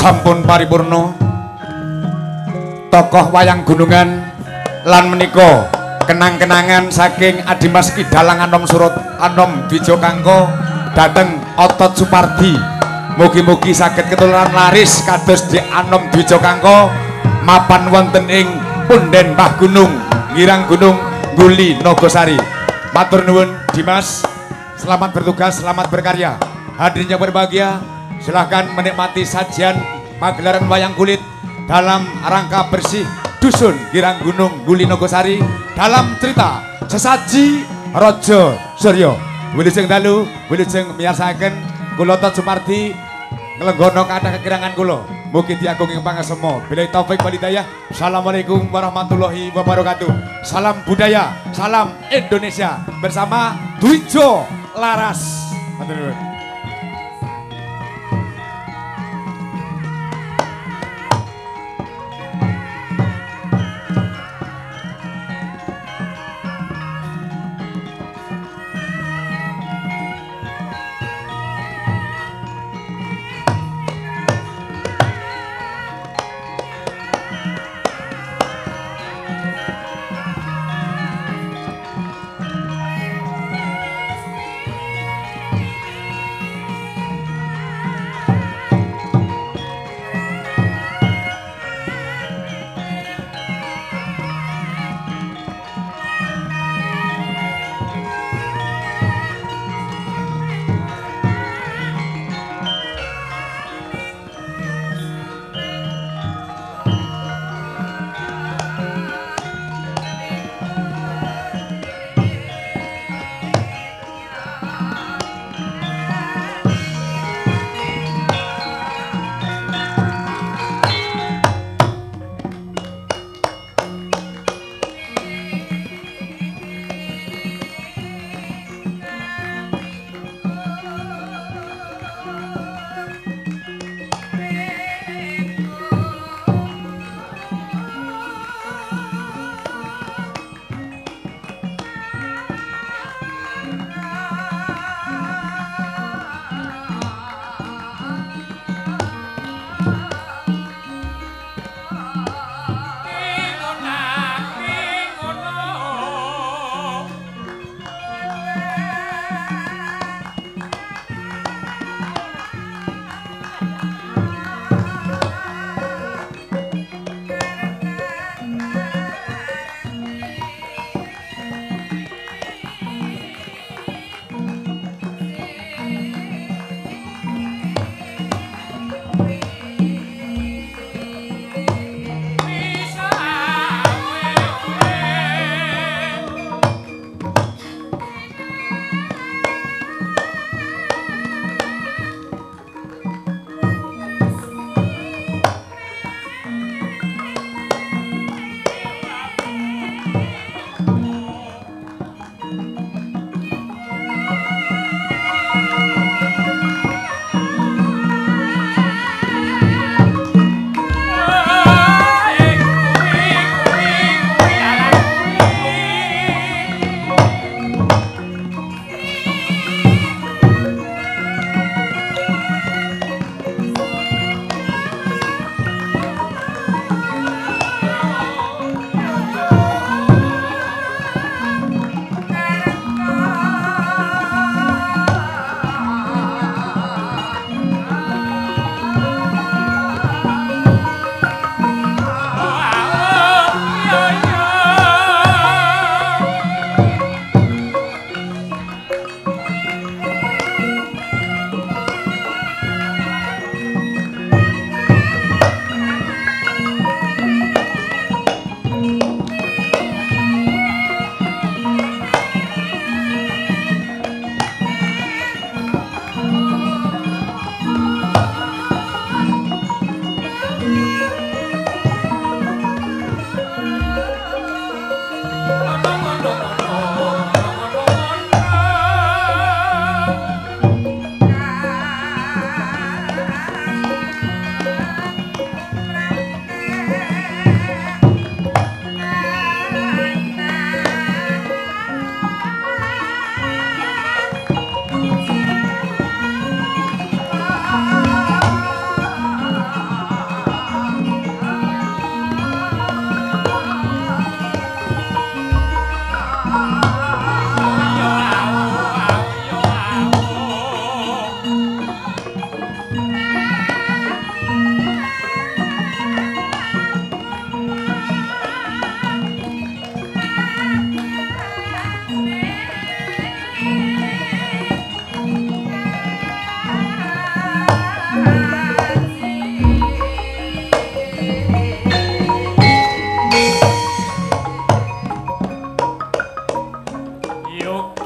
sampun paripurna tokoh wayang gunungan lan menika kenang-kenangan saking Adimas Kidalang Anom Surut Anom Dwijokangka dhateng Otot Supardi. Mugi-mugi saged ketularan laris kados Dik Anom Dwijokangka mapan wonten ing punden Mbah Gunung Girang Gunung Guli Nogosari. Matur nuwun Dimas, selamat bertugas, selamat berkarya. Hadirin yang berbahagia, silahkan menikmati sajian pagelaran wayang kulit dalam rangka bersih Dusun Girang Gunung Guli Nogosari dalam cerita sesaji Raja Surya. Wilujeng dalu, wilujeng miyasaken kula Tot Supardi nglenggono kathah kekirangan kula. Mugi diagung ing pangasema. Billahi taufik wal hidayah. Assalamualaikum warahmatullahi wabarakatuh. Salam budaya, salam Indonesia bersama Dwijo Laras. Matur nuwun.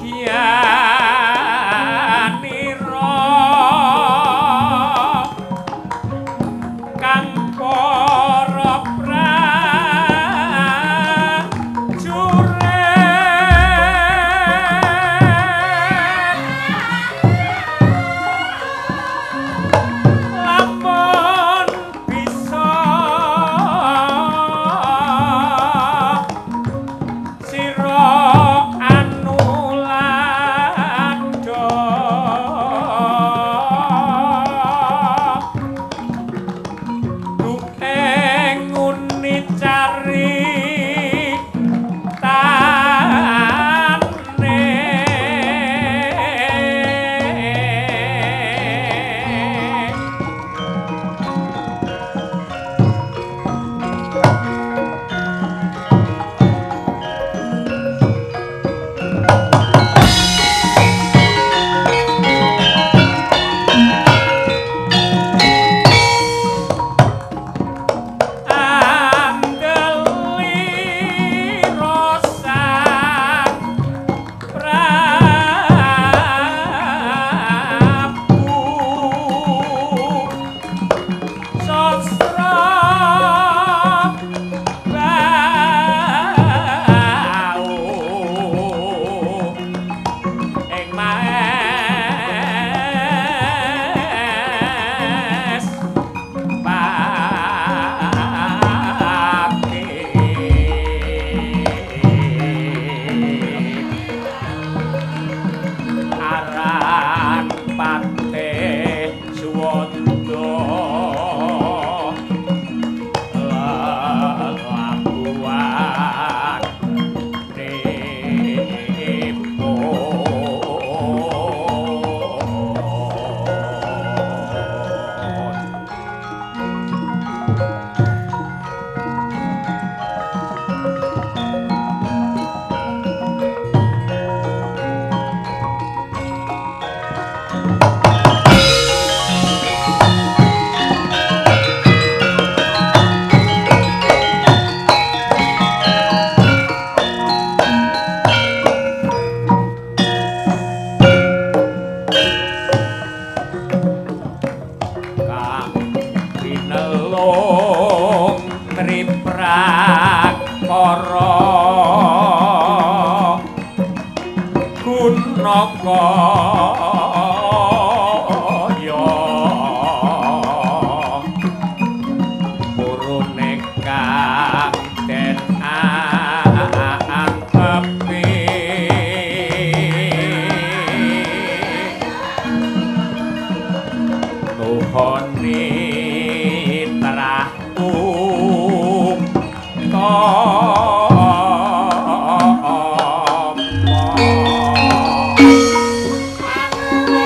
Aku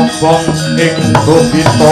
obong ing dobita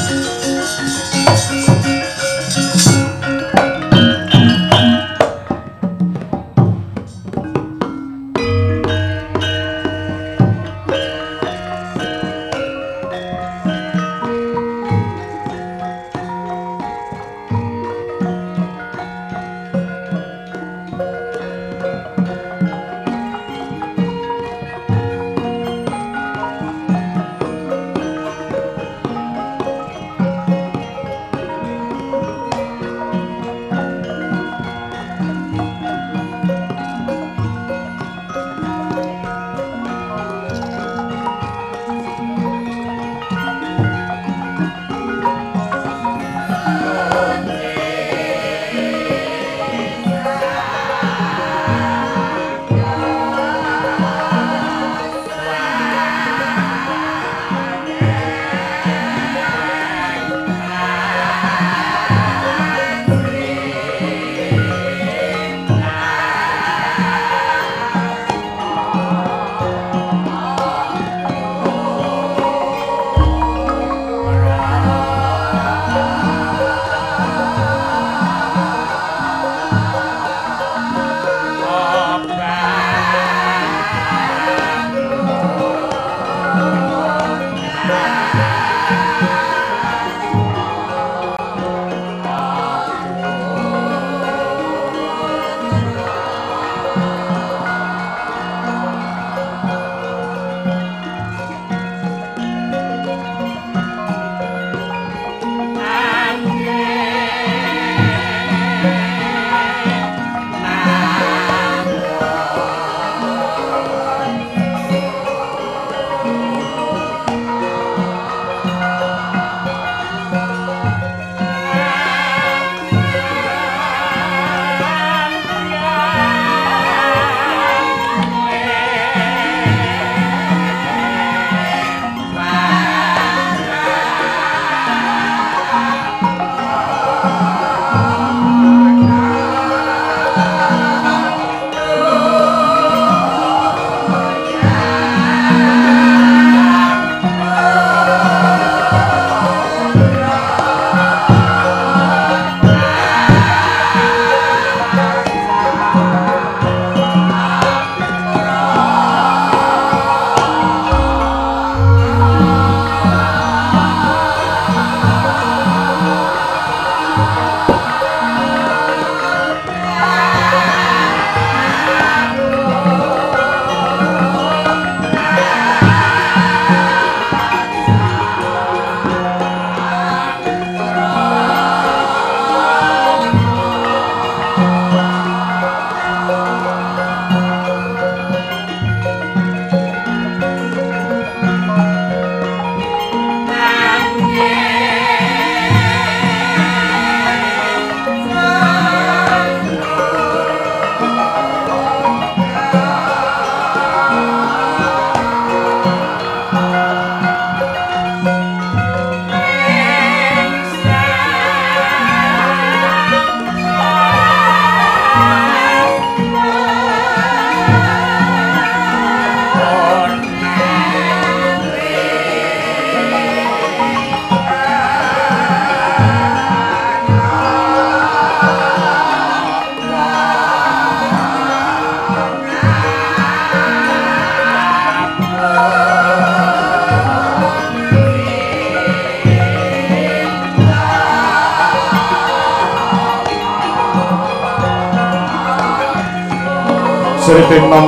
Sritinom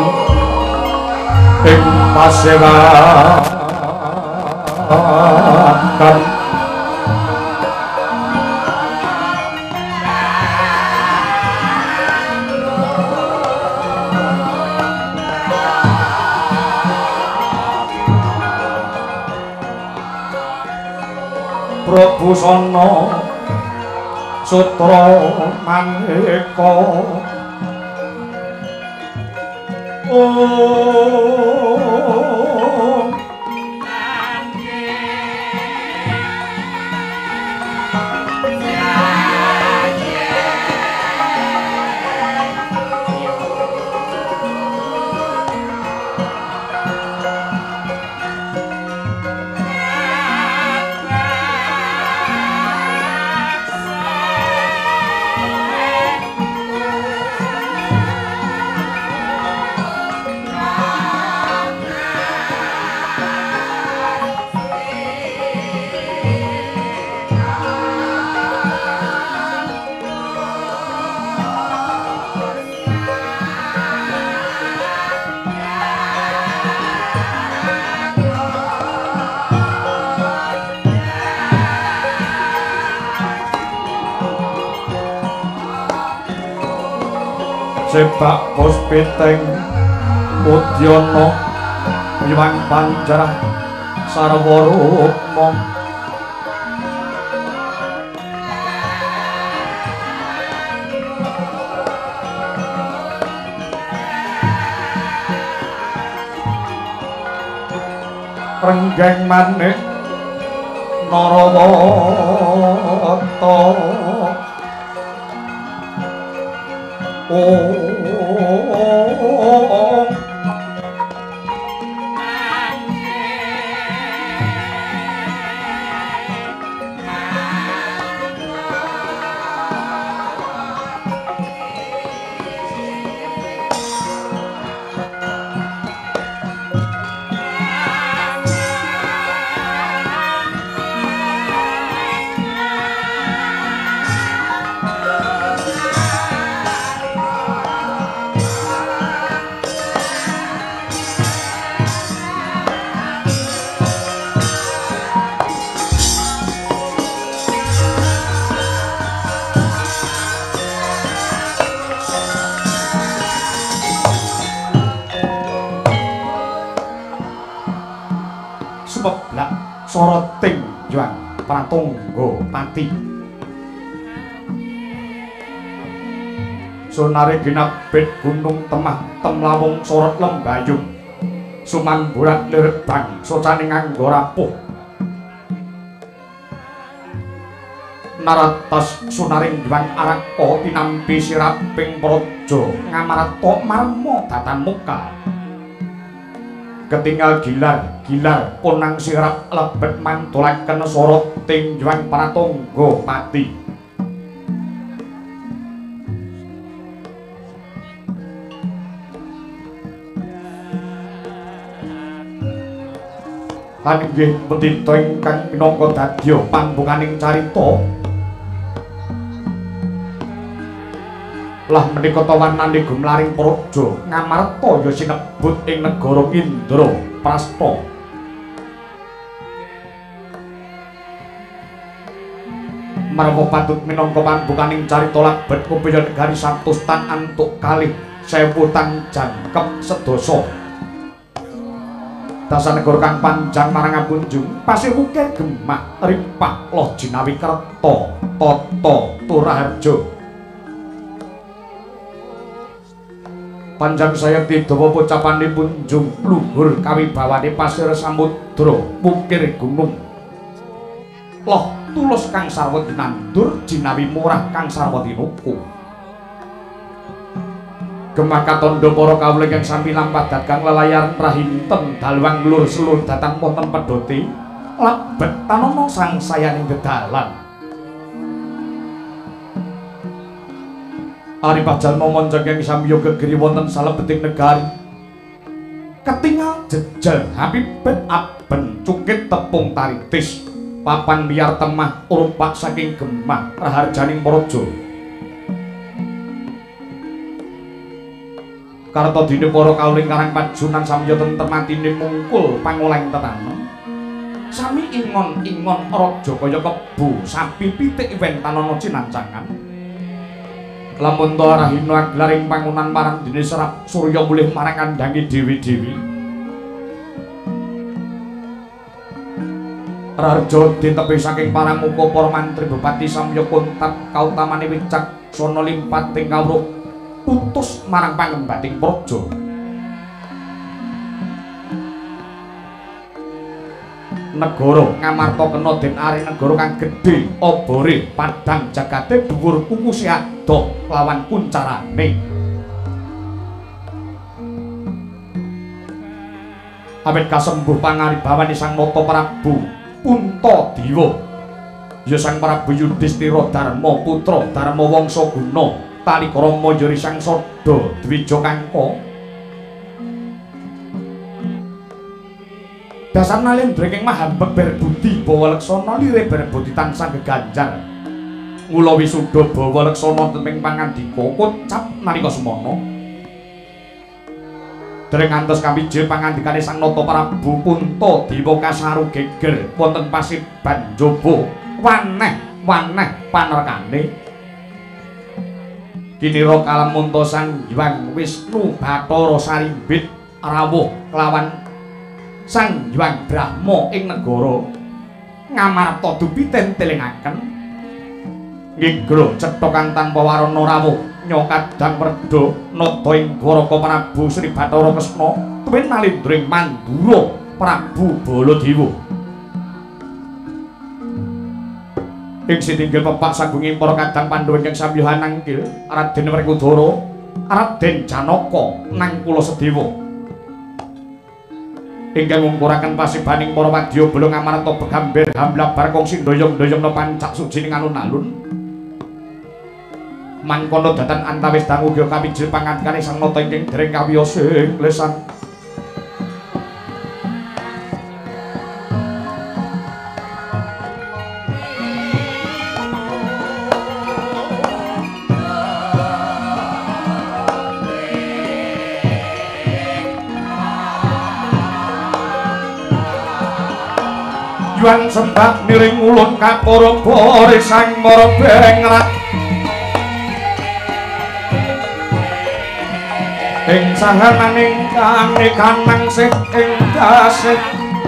ing pasewakan Prabu Sana Sutra Maneka sebak bos peteng Udyono Iwang Banjarah Sarwarukmo renggeng manik Narawata sebeblak soroting Juang Pratungga Pati sonare ginabit gunung temah temlawung sorot lembayung sumamburat lirbang socane nganggo rapuh naratas sunaring Juang Araka tinampi siraping praja ngamarta marma datan muka ketinggal gilar punang sirap lebet mantulaken soroting Juang Pratungga Pati lan inggih petita ingkang minangka dadya pambukaning carita lah menika tawanane gumlaring praja ngamarta ya sinebut ing negara Indra Prasta marwa patut minangka pambukaning carita labet kupaya negari satustan antuk kalih 1000 tang jangkep sedasa dasar negara kang panjang marang apunjung pasir wukir gemah ripak loh jinawi kerta tata turaharja panjang saya tidawa pocapane punjung luhur kawibawane pasir samudra wukir gunung loh tulus kang sarwa dinandur jinawi murah kang sarwa tinuku gemah katondo para kawula ingkang sami lampahat kang lelayaran rahinten dalwang lur selur datang wonten pedhote labet tanana sangsayaning dedalan Ari pajalma manjang yang samya gegeri wonten salebeting negari ketingal jejal hapipet aben cukit tepung taritis papan biar temah urpak saking gemah raharjaning praja karta dene para kawuling karang pajunan samya tentrem atine mungkul pangoleng tenanan sami ingon-ingon raja kaya kebu sapi pitik iwen tanana cinancangan lamun to rahina aglaring pangunan marang dene serap surya mulih marang kandangi dewi-dewi Rarja ditepi saking paramuka para mantri bupati samya kontat kautamane wicaksana limpating kawruh utus marang pangembating praja negara ngamarta kena den ari negara kang gedhe obore padhang jagate dhuwur kukuse adoh lawan kuncarane awit kasembuh pangaribawane Sang Nata Prabu Puntadewa ya Sang Prabu Yudhistira Darma putra Darma Wangsa Guna Talikrama yori Sang Sada Dwija Kangka dasar nalendra ing mahambek berbudi bawa leksana lire berbudi tansah geganjar mula wisuda bawa leksana teming pangandika kocap nalika semana dereng ngantos kamije pangandikane Sang Nata Prabu Puntadewa kasaru geger wonten pasiban njaba waneh panerkane Kinira kalamunta Sang Hyang Wisnu Bathara Sarimbit rawuh kelawan Sang Hyang Brahma ing negara Ngamarta dupi tentelingaken nggih cethokan tanpa warana rawuh nyokadang werda nada ing Dwaraka Prabu Sri Bathara Kresna tuwin nalindring Mandura Prabu Baladewa ing sitinggil pepak sagunging para kadang Pandhawa ingkang sambihan nangkil Raden Werkudara Raden Janaka Nangkula Sedewa ingkang ngungkuraken pasibaning para wadya bala Ngamarta begamber hamlabar kongsi ndoyong-ndoyongna pancak sujining alun-alun mangkono datan antawis dangu uga kapijil pangantikane sang nata ingkang dereng kawiyos ing lesan Yuang sembah niring ulun kapara bore sang mara bengrat ing sahananing kang kanang sing ing dasih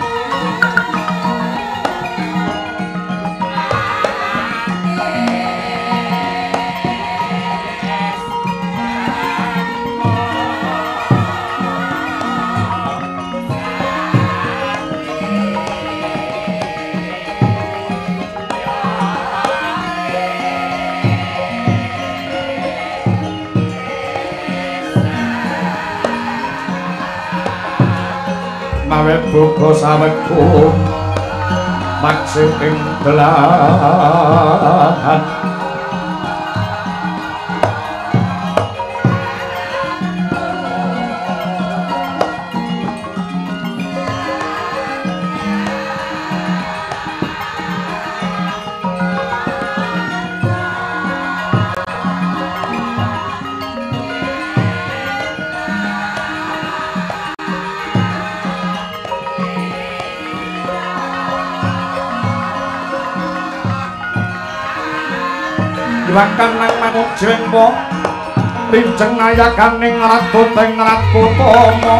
mawe buka sawetku maksud ing delahan Dilakan nang manuk jengpo Linjeng ayakaning ratu teng ratu tomo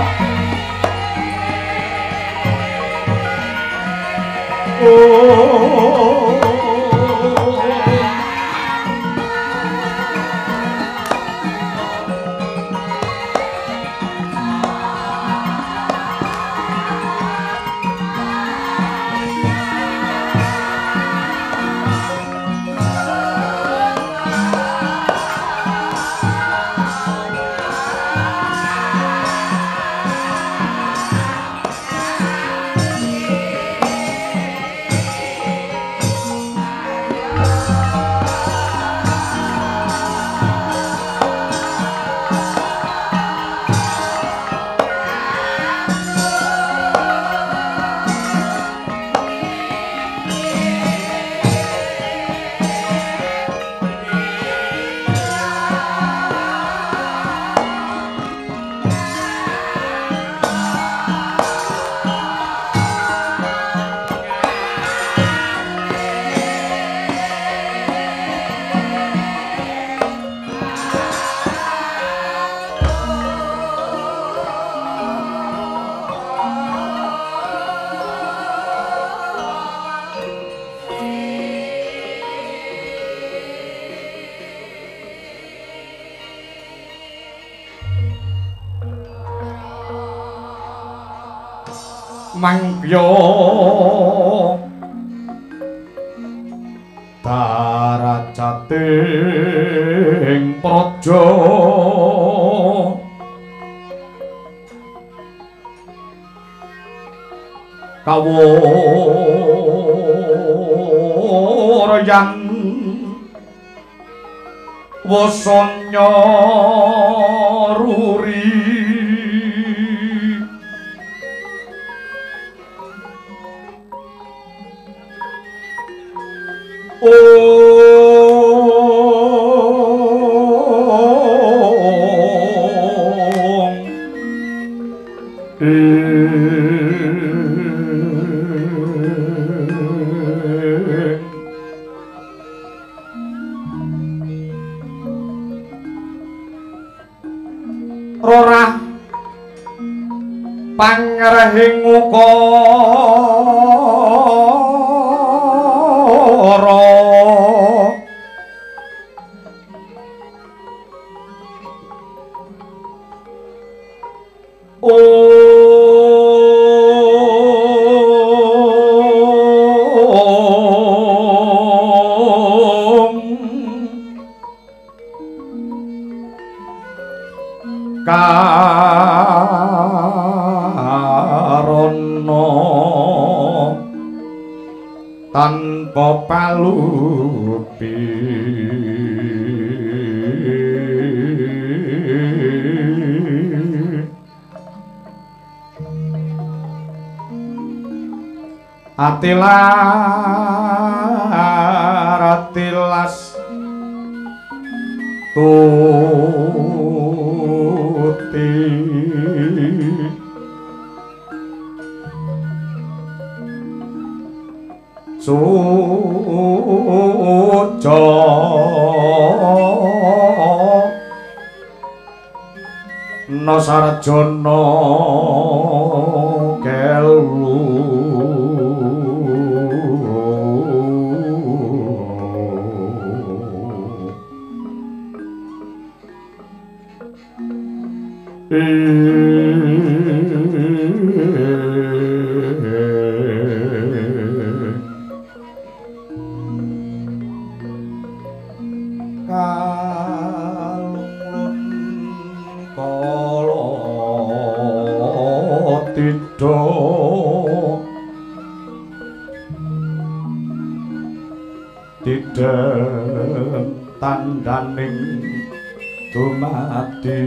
mangkyo daracating praja kawuryan wasanya ruri pangrehing ukara karono tanpa palupi atilas tuti suco nasarjana kelu tidak tandaning dumadi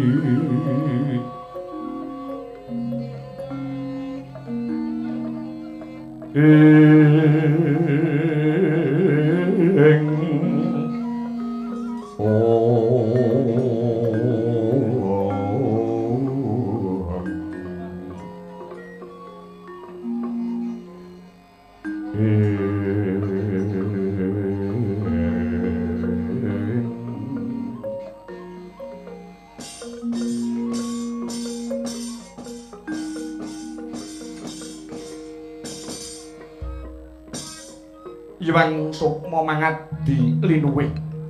Iwang Sukma mangadi linuwih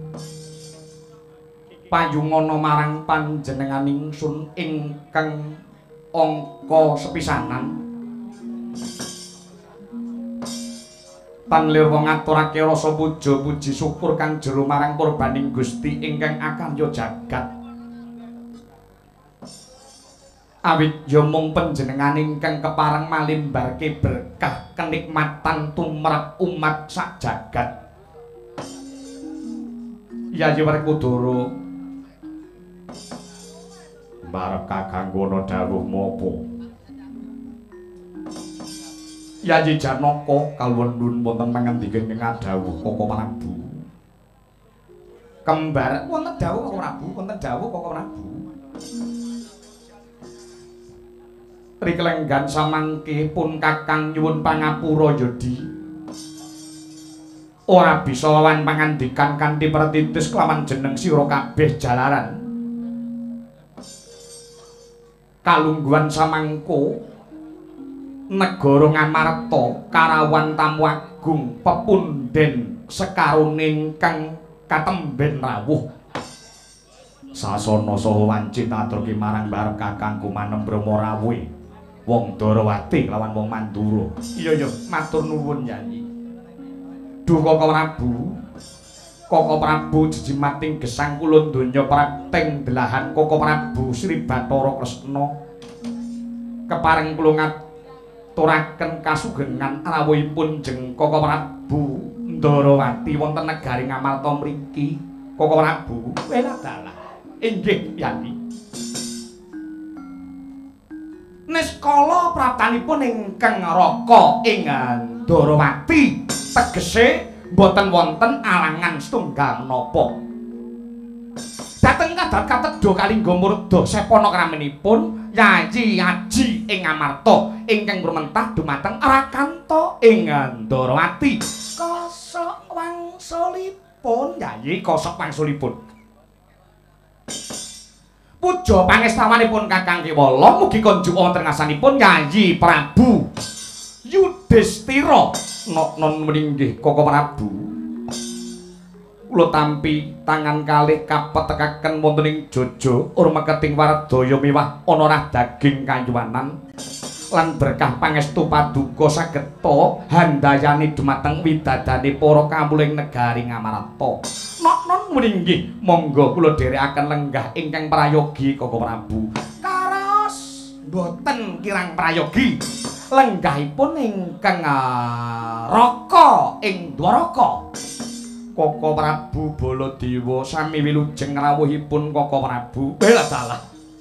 payungana marang panjenenganing sun ingkang angka sepisanan panlirwa ngaturake rasa puja puji syukur kang jero marang purbaning Gusti ingkang akarya jagat awit ya mung panjenengan ingkang kepareng malimbarke berkah kenikmatan tumrap umat sak jagat. Yayi Werkudara barep kakanggono dawuh mapa? Yayi Janaka kaluwendun wonten pangandikan ingkang dawuh Koko Prabu. Kembar wonten dawuh Koko Prabu, wonten dawuh Koko Prabu. Rikelenggan samangke pun kakang nyuwun pangapura Yodi. Ora bisa lawan pangandikan kanthi pertitis kelawan jeneng sira kabeh jalaran. Kalungguhan samangko negara Ngamarta karawan tamu agung pepundhen sekarone ingkang katemben rawuh. Sasana saha wancit aturke marang barep kakang Kumanem Brama rawuh. Wong Darawati lawan wong Mandura. Iya ya, matur nuwun Yayi. Duh Koko Prabu. Koko Prabu jejimating gesang kula donya prakting delahan Koko Prabu Sri Bathara Kresna. Kepareng kula ngaturaken kasugengan rawuhipun jeng Koko Prabu Darawati wonten negari Ngamarta mriki. Koko Prabu, weladalah. Inggih Yayi. Niskala praptanipun ingkang raka ing Darawati tegese boten wonten alangan setunggal menapa. Dhateng kadal katedha kalingga murda sepana kramanipun Yayi Aji ing Ngamarta ingkang purmentah dumateng Rakanta ing Darawati. Kosok wangsulipun Yayi kosok wangsulipun. puja pangestawanipun Kakang Kewala mugi konjuk wonten ngasanipun Yayi Prabu Yudhistira. Non meninggih Koko Prabu. Kula tampi tangan kalih kapetekaken wonten ing Jaja urmeketing Waradaya miwah ana rah daging kayuwanan lan berkah pangestu paduka sageta handayani dumateng widadane para kamuling negari Ngamarata. Non meninggih monggo kula dherekaken lenggah ingkang prayogi Koko Prabu. Karos boten kirang prayogi. Lenggahipun ingkang raka ing Dwaraka. Koko Prabu Baladewa sami wilujeng rawuhipun Koko Prabu. Bela dalah.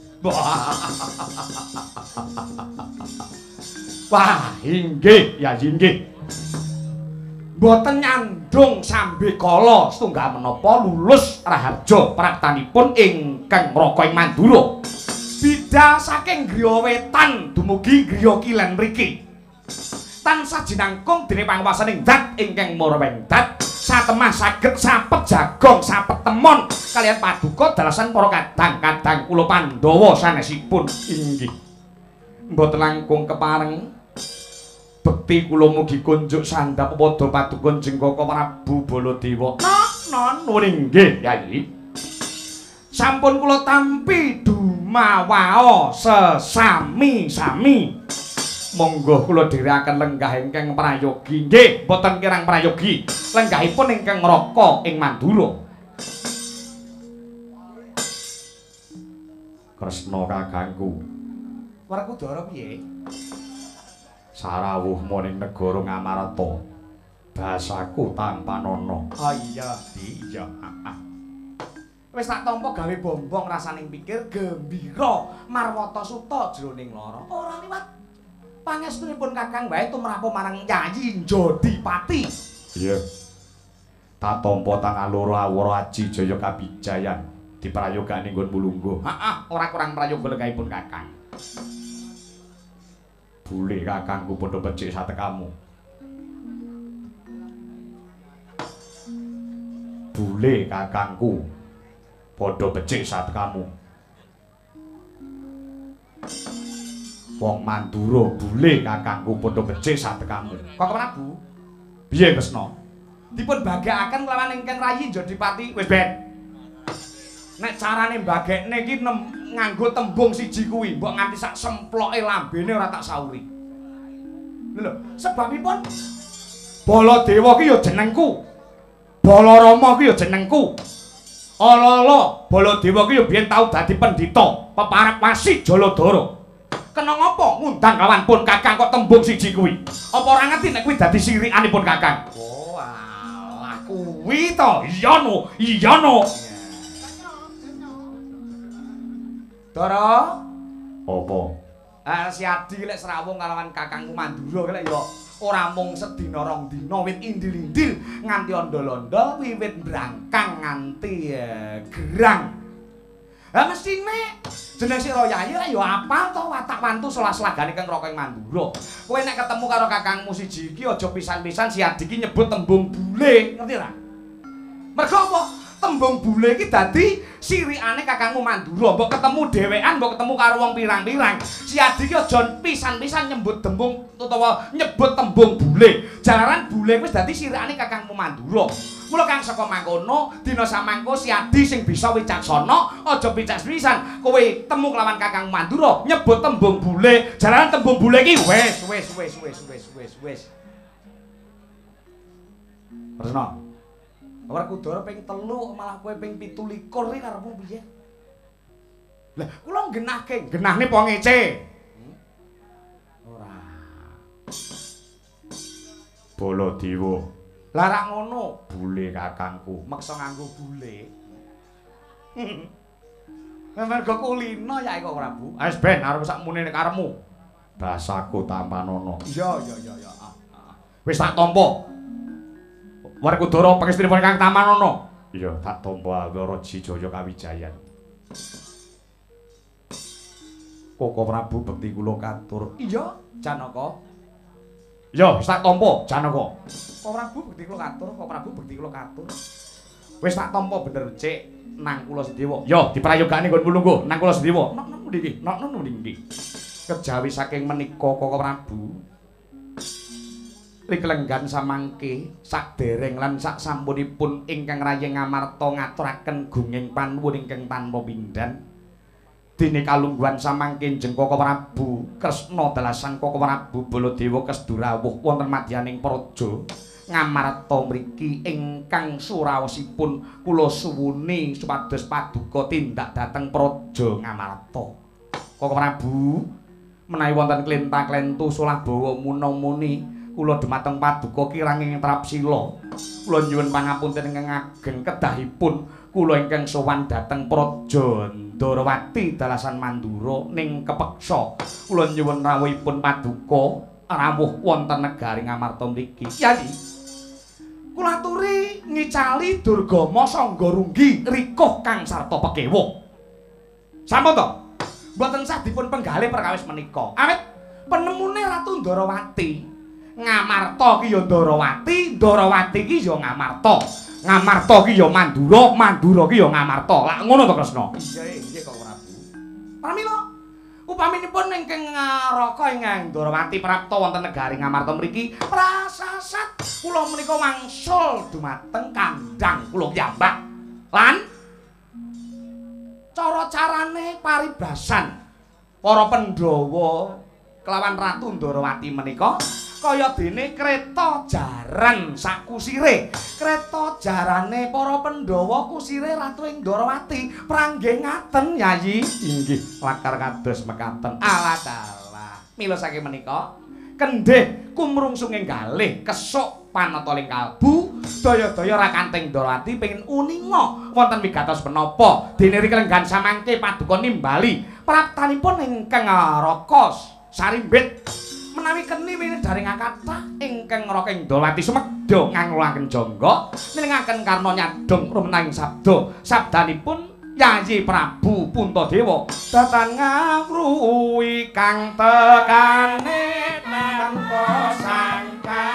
Wah, inggih, ya inggih. Mboten nyandung sambe kala setunggal menapa lulus raharja praptanipun ingkang Raka ing Mandura. Bidhal saking griya wetan dumugi griya kilen mriki. Tansah jinangkung dening panguwasaning dat ingkang Marawengdat satemah saged sapet jagong sapet temon kaliyan paduka dalasan para kadang-kadang kula Pandhawa sanesipun. Inggih. Mboten langkung kepareng bekti kula mugi kunjuk sandhap padha paduka jeneng Koko Prabu Baladewa. Non inggih Yayi. Sampun kula tampi dumawao sesami-sami. Monggo kula dherekaken lenggah ingkang prayogi. Nggih, boten kirang prayogi. Lenggahipun ingkang Raka ing Mandura. Kresna kakangku. Werkudara piye? Sarawuhmu ning negara Ngamarata. Basaku tampanana. Oh iya, iya. Wis tak tampa gawe bombong rasaning pikir gembira marwata suta jroning lara. Ora liwat pangestunipun Kakang wae tumrapa marang Yayi Jodipati. Iya. Tak tampa tangan loro awara aji jaya kabijayan diprayogani nggon mulungguh. Heeh, ora kurang prayoga lenggahipun Kakang. Bule kakangku padha becik satekamu. Bule kakangku padha becik satekamu. Wong Mandura bule kakangku padha becik satekamu. Kok Prabu? Piye Kresna? Dipun bagakaken kelawan ingkang Rayi Jodipati. Wis ben. Nek carane mbagekne iki nganggo tembung siji kuwi, mbok nganti sak semploke lambene ora tak sauri. Lho, sebabipun Baladewa ki ya jenengku. Balarama ki ya jenengku. Ala-ala Baladewa ki ya biyen tau dadi pendhita peparep Wasi Jaladara. Kena ngapa ngundang kawanipun Kakang kok tembung siji kuwi? Apa ora ngerti nek kuwi dadi sirikanipun Kakang? Oh, alah kuwi to. Iya no, iya no. Dara? Apa? Si Adi lek serawung kalawan kakangku Mandura lek ya ora mung sedina rong dina wit indil-indil nganti ondol-ondol wiwit brangkang nganti gerang. Lah mestine jeneng sira Yayi ya apal to watak wantu selas-selagane kang Raka ing Mandura. Kowe nek ketemu karo kakangmu siji iki aja pisan-pisan si Adi ki nyebut tembung bule, ngerti ra? Mergo apa? Tembung bule iki dadi sirikane kakangmu Mandura. Mbok ketemu dhewean, mbok ketemu karo wong pirang-pirang. Si Adi ki aja pisan-pisan nyebut tembung utawa nyebut tembung bule. Jalaran bule wis dadi sirikane kakangmu Mandura. Mula kang saka mangkono, dina samangko si Adi sing bisa wicaksana, aja pisan-pisan kowe temu kelawan kakangmu Mandura nyebut tembung bule. Jalaran tembung bule iki wis. Resna. Werkudara ping 3 malah kowe ping 17 iki karepmu piye? Lah kula nggenahke, genahne po ngece. Ora. Baladewa. Lah rak ngono, bule kakangku, meksa nganggo bule. Mergo kulino ya kok Prabu. Wis ben arep sakmune karepmu. Basaku tampanana. Iya. Wis tak tampa. Werkudara pangestunipun Kang Tamanana. Iya, tak tampa Awara Jijaya Kawijayan. Koko Prabu bekti kula katur. Iya, Janaka. Iya, wis tak tampa, Janaka. Koko Prabu bekti kula katur, Koko Prabu bekti kula katur. Wis tak tampa bener cek nang kula Sedewa. Yo diprayogakne nggon mulungguh nang kula Sedewa. Nok niki, nok niki. Kejawi saking menika Koko Prabu Riklenggan samangke sakdereng lan sak sampunipun ingkang rayeng ngamarta ngaturaken gunging panuwun ingkang tanpa pindhan. Dene kalungguhan samangke njeng Koko Prabu Kresna dalasan Koko Prabu Baladewa kesdurawuh wonten madyaning praja ngamarta mriki ingkang suraosipun kula suwuni supados paduka tindak dhateng praja ngamarta. Koko Prabu menawi wonten klentha-klentu solah bawa muna-muni kula dhumateng paduka kirang ing trapsila kula nyuwun pangapunten ingkang ageng kedahipun kula ingkang sowan dhateng praja Ndarawati dalasan Mandura ning kepeksa kula nyuwun rawuhipun paduka rawuh wonten negari Ngamarta mriki. Yai kula aturi ngicali Durgama Sangga Runggi rikuh kang sarta pekewa. Sampun to? Mboten sah dipun penggalih perkawis menika. Awit penemune Ratu Ndarawati Ngamarta ki ya Ndarawati, Ndarawati ki ya Ngamarta. Ngamarta ki ya Mandura, Mandura ki ya Ngamarta. Lah ngono to Kresna? Iya, nggih Koko Prabu. Pramila upaminipun ingkang ngaraka ingkang Ndarawati prapta wonten negari Ngamarta mriki, prasasat kula menika wangsul dumateng kandhang kula piyambak. Lan cara-carane paribasan para Pandhawa kelawan Ratu Ndarawati menika kaya dene kreta jaran sak kusire. Kreta jarane para Pandhawa kusire Ratu ing Ndarawati. Pranggih ngaten Yayi. Inggih, lakar kados mekaten. Alah dalah. Mila saking menika kendhih kumrungsunging kalih kesuk panataling kalbu daya-daya Rakanting Ndarawati pengin uninga wonten wigatos menapa dene Riklenggan samangke paduka nimbali praptanipun ingkang Raka Sarimbit menawi keni winedharing kathah ingkang ngraka ing Ndarawati sumedya ngangulaken jangga nilingaken karna nyadong rumenahing sabda sabdanipun Yayi Prabu Puntadewa datan ngawruhi kang tekane tanpa sangka.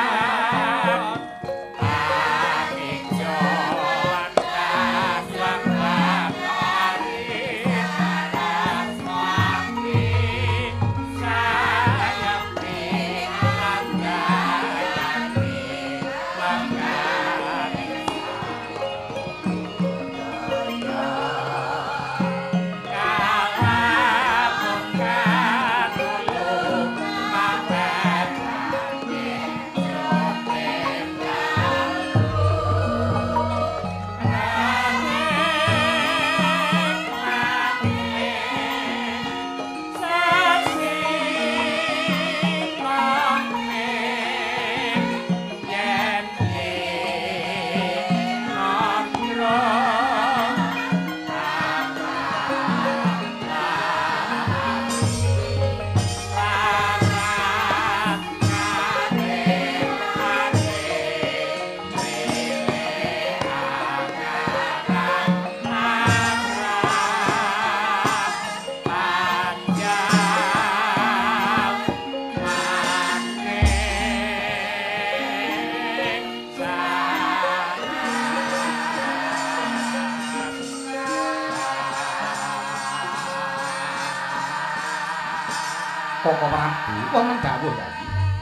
Koko Prabu wonten dawuh Yayi.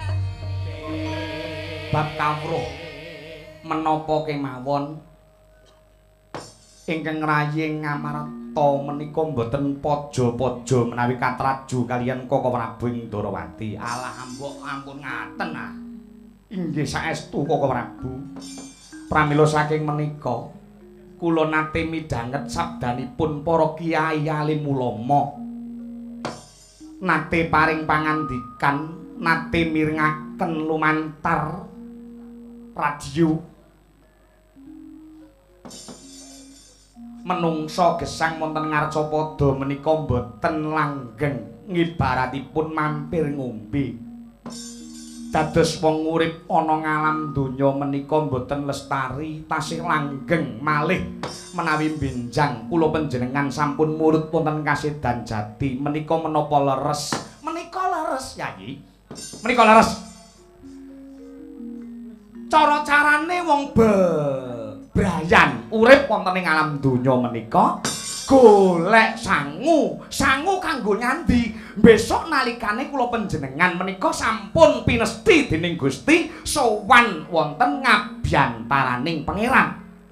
Bab kawruh menapa kemawon ingkang rayeng Ngamarta menika mboten paja-paja menawi katraju kaliyan Koko Prabu ing Ndarawati. Alah mbok ampun ngaten ah. Inggih saestu Koko Prabu. Pramila saking menika kula nate midhanget sabdanipun para kiai alim ulama. Nate paring pangandikan, nate mirengaken lumantar radio. Menungsa gesang wonten ngarcapada menika boten langgeng ngibaratipun mampir ngombe. Dados wong urip ana ngalam donya menika boten lestari, tasih langgeng malih menawi benjang kula panjenengan sampun murut wonten kasedan jati menika menapa leres? Menika leres, Yayi. Menika leres. Cara-carane wong bebrayan urip wonten ing alam donya menika golek sangu kanggo nyandi besok nalikane kula panjenengan menika sampun pinesti dening Gusti sowan wonten ngabyantaraning pangeran.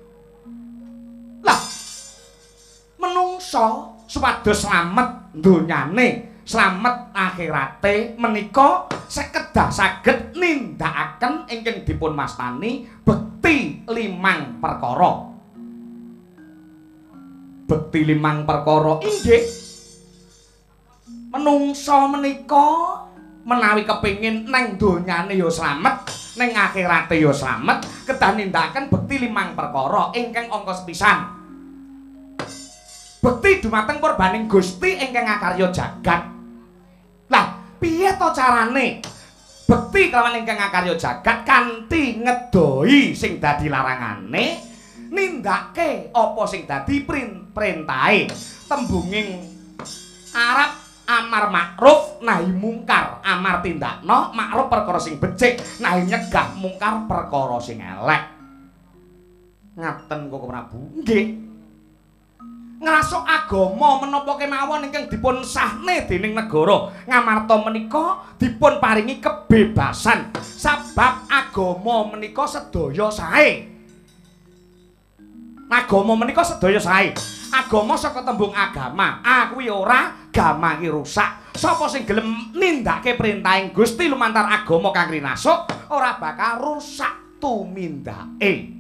Lah menungso supados slamet donyane slamet akhirate menika sekedah saged nindakaken ingkang dipun mastani bekti 5 perkara. Bekti 5 perkara inggih menungso menika menawi kepingin neng donyane ya slamet neng akhirate ya slamet kedah nindakaken bekti 5 perkara ingkang angka sepisan bekti dumateng purbaning Gusti ingkang ngakarya jagat. Lah piye to carane bekti kelawan ingkang ngakarya jagat kanthi ngedoi sing dadi larangane nindake apa sing dadi perintahe tembunging Arab amar makruf nahi mungkar amar tindakno makruf perkara sing becik nahi nyegah mungkar perkara sing elek. Ngaten kok Prabu nggih ngrasuk agama menapa kemawon ingkang dipun sahne dening negara ngamarta menika dipun paringi kebebasan sabab agama menika sedaya sae. Agama menika sedaya sae. Agama saka tembung agama. Kuwi ora, gama iki rusak. Sapa sing gelem nindakake perintahing Gusti lumantar agama kang rinasuk ora bakal rusak tumindake.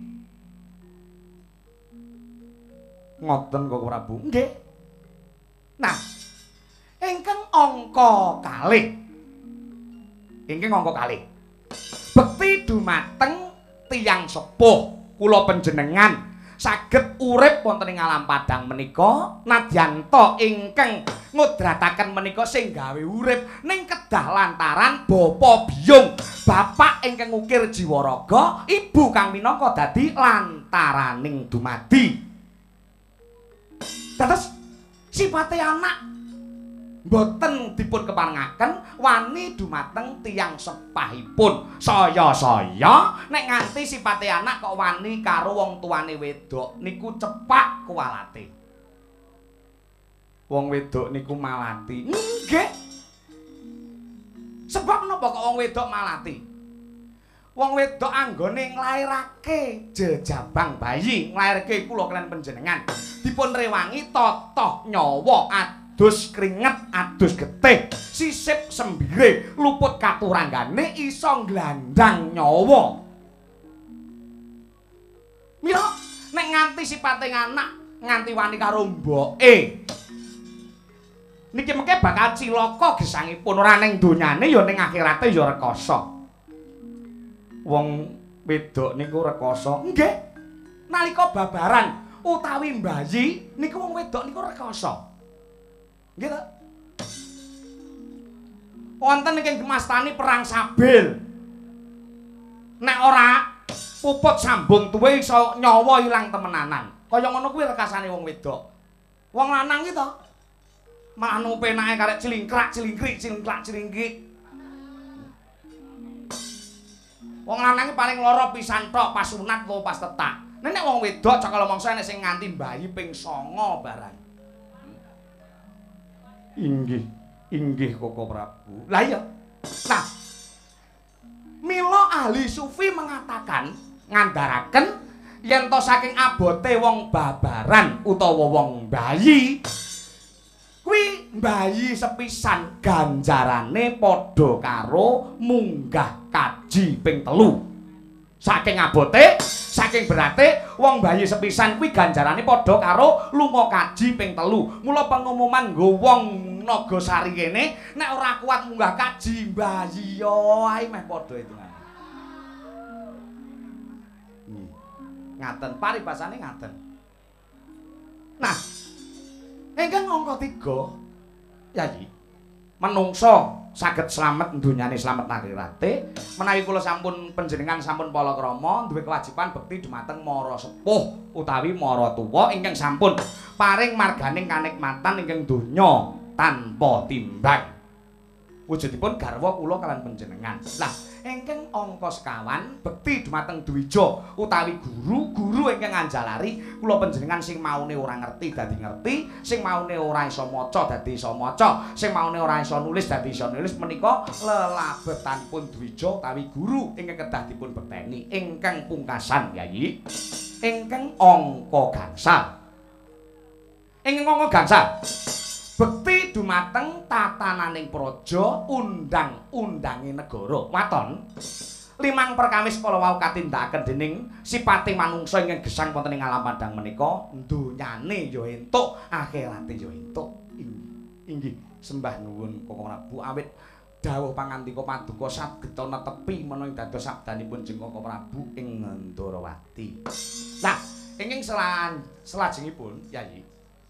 Ngoten kok Prabu. Nggih. Nah, ingkang angka kalih. Ingkang angka kalih. Bekti dumateng tiyang sepuh kula panjenengan saged urip wonten ing alam padang menika nadyanto ingkang ngudrataken menika sing gawe urip ning kedah lantaran bapa biyung bapak ingkang ngukir jiwa raga ibu kang minangka dadi lantaraning dumadi. Dados sipate anak boten dipun keparengaken wani dumateng tiyang sepahipun. Saya nek nganti sipate anak kok wani karo wong tuane wedok niku cepak kuwalate. Wong wedok niku malati. Nggih. Sebab napa kok wong wedok malati? Wong wedok anggone nglairake jejabang bayi, nglairake kula kaliyan panjenengan dipun rewangi totoh nyawa adus keringet, adus getih, sisip sembire, luput katuranggane iso nglandang nyawa. Mila nek nganti sipate anak nganti wani karo mboke. Niki mengke bakal cilaka gesangipun ora ning donyane ya ning akhirate ya rekoso. Wong wedok niku rekoso. Nggih. Nalika babaran utawi mbayi niku wong wedok niku rekoso. Nggih to? Wonten ingkang gemastani perang sabil. Nek ora puput sambung tuwe iso nyawa ilang temenanan. Kaya ngono kuwi rekasane wong wedok. Wong lanang iki to malah nu penake karek cilingkrak cilingkrik cilingklak cilingkik. Wong lanang paling lara pisan tok pas sunat utawa pas tetak. Nek wong wedok cakal mangsa nek sing nganti mbayi ping 9 barang. Inggih Koko Prabu. Lah iya. Nah, mila ahli sufi mengatakan ngandharaken yen to saking abote wong babaran utawa wong bayi kuwi mbayi sepisan ganjarane padha karo munggah kaji ping 3. Saking abote, saking berate wong bayi sepisan kuwi ganjarane padha karo lunga kaji ping 3. Mula pengumuman nggo wong Nagasari kene nek ora kuat munggah kaji bayi yo ae meh padha hitungan. Ngaten paribasane ngaten. Nah, ingkang angka 3 Yayi menungso saged slamet donyane slamet akhirate menawi kula sampun panjenengan sampun palakrama duwe kewajiban bekti dumateng mara sepuh utawi mara tuwa ingkang sampun paring marganing kanikmatan ingkang donya tanpa timbang wujudipun garwa kula kaliyan panjenengan. Lah ingkang angka sekawan bekti dumateng Dwija utawi guru ingkang anjalari kula panjenengan sing maune ora ngerti dadi ngerti, sing maune ora iso maca dadi iso maca, sing maune ora iso nulis dadi iso nulis menika lelabetanipun Dwija utawi guru ingkang kedah dipun bekteni. Ingkang pungkasan Yayi, ingkang angka gangsal. Ingkang angka gangsal bekti dumateng tatananing praja undang-undange negara. Waton limang perkawis kala wau katindakaken dening sipating manungsa ingkang gesang wonten ing alam padang menika, donyane ya entuk, akhirate ya entuk. Inggih sembah nuwun Kakang Prabu awit dawuh pangandika paduka saged netepi menawi dados sabdanipun Jeng Kakang Prabu ing Ndarawati. Lah, ingkang selajengipun Yayi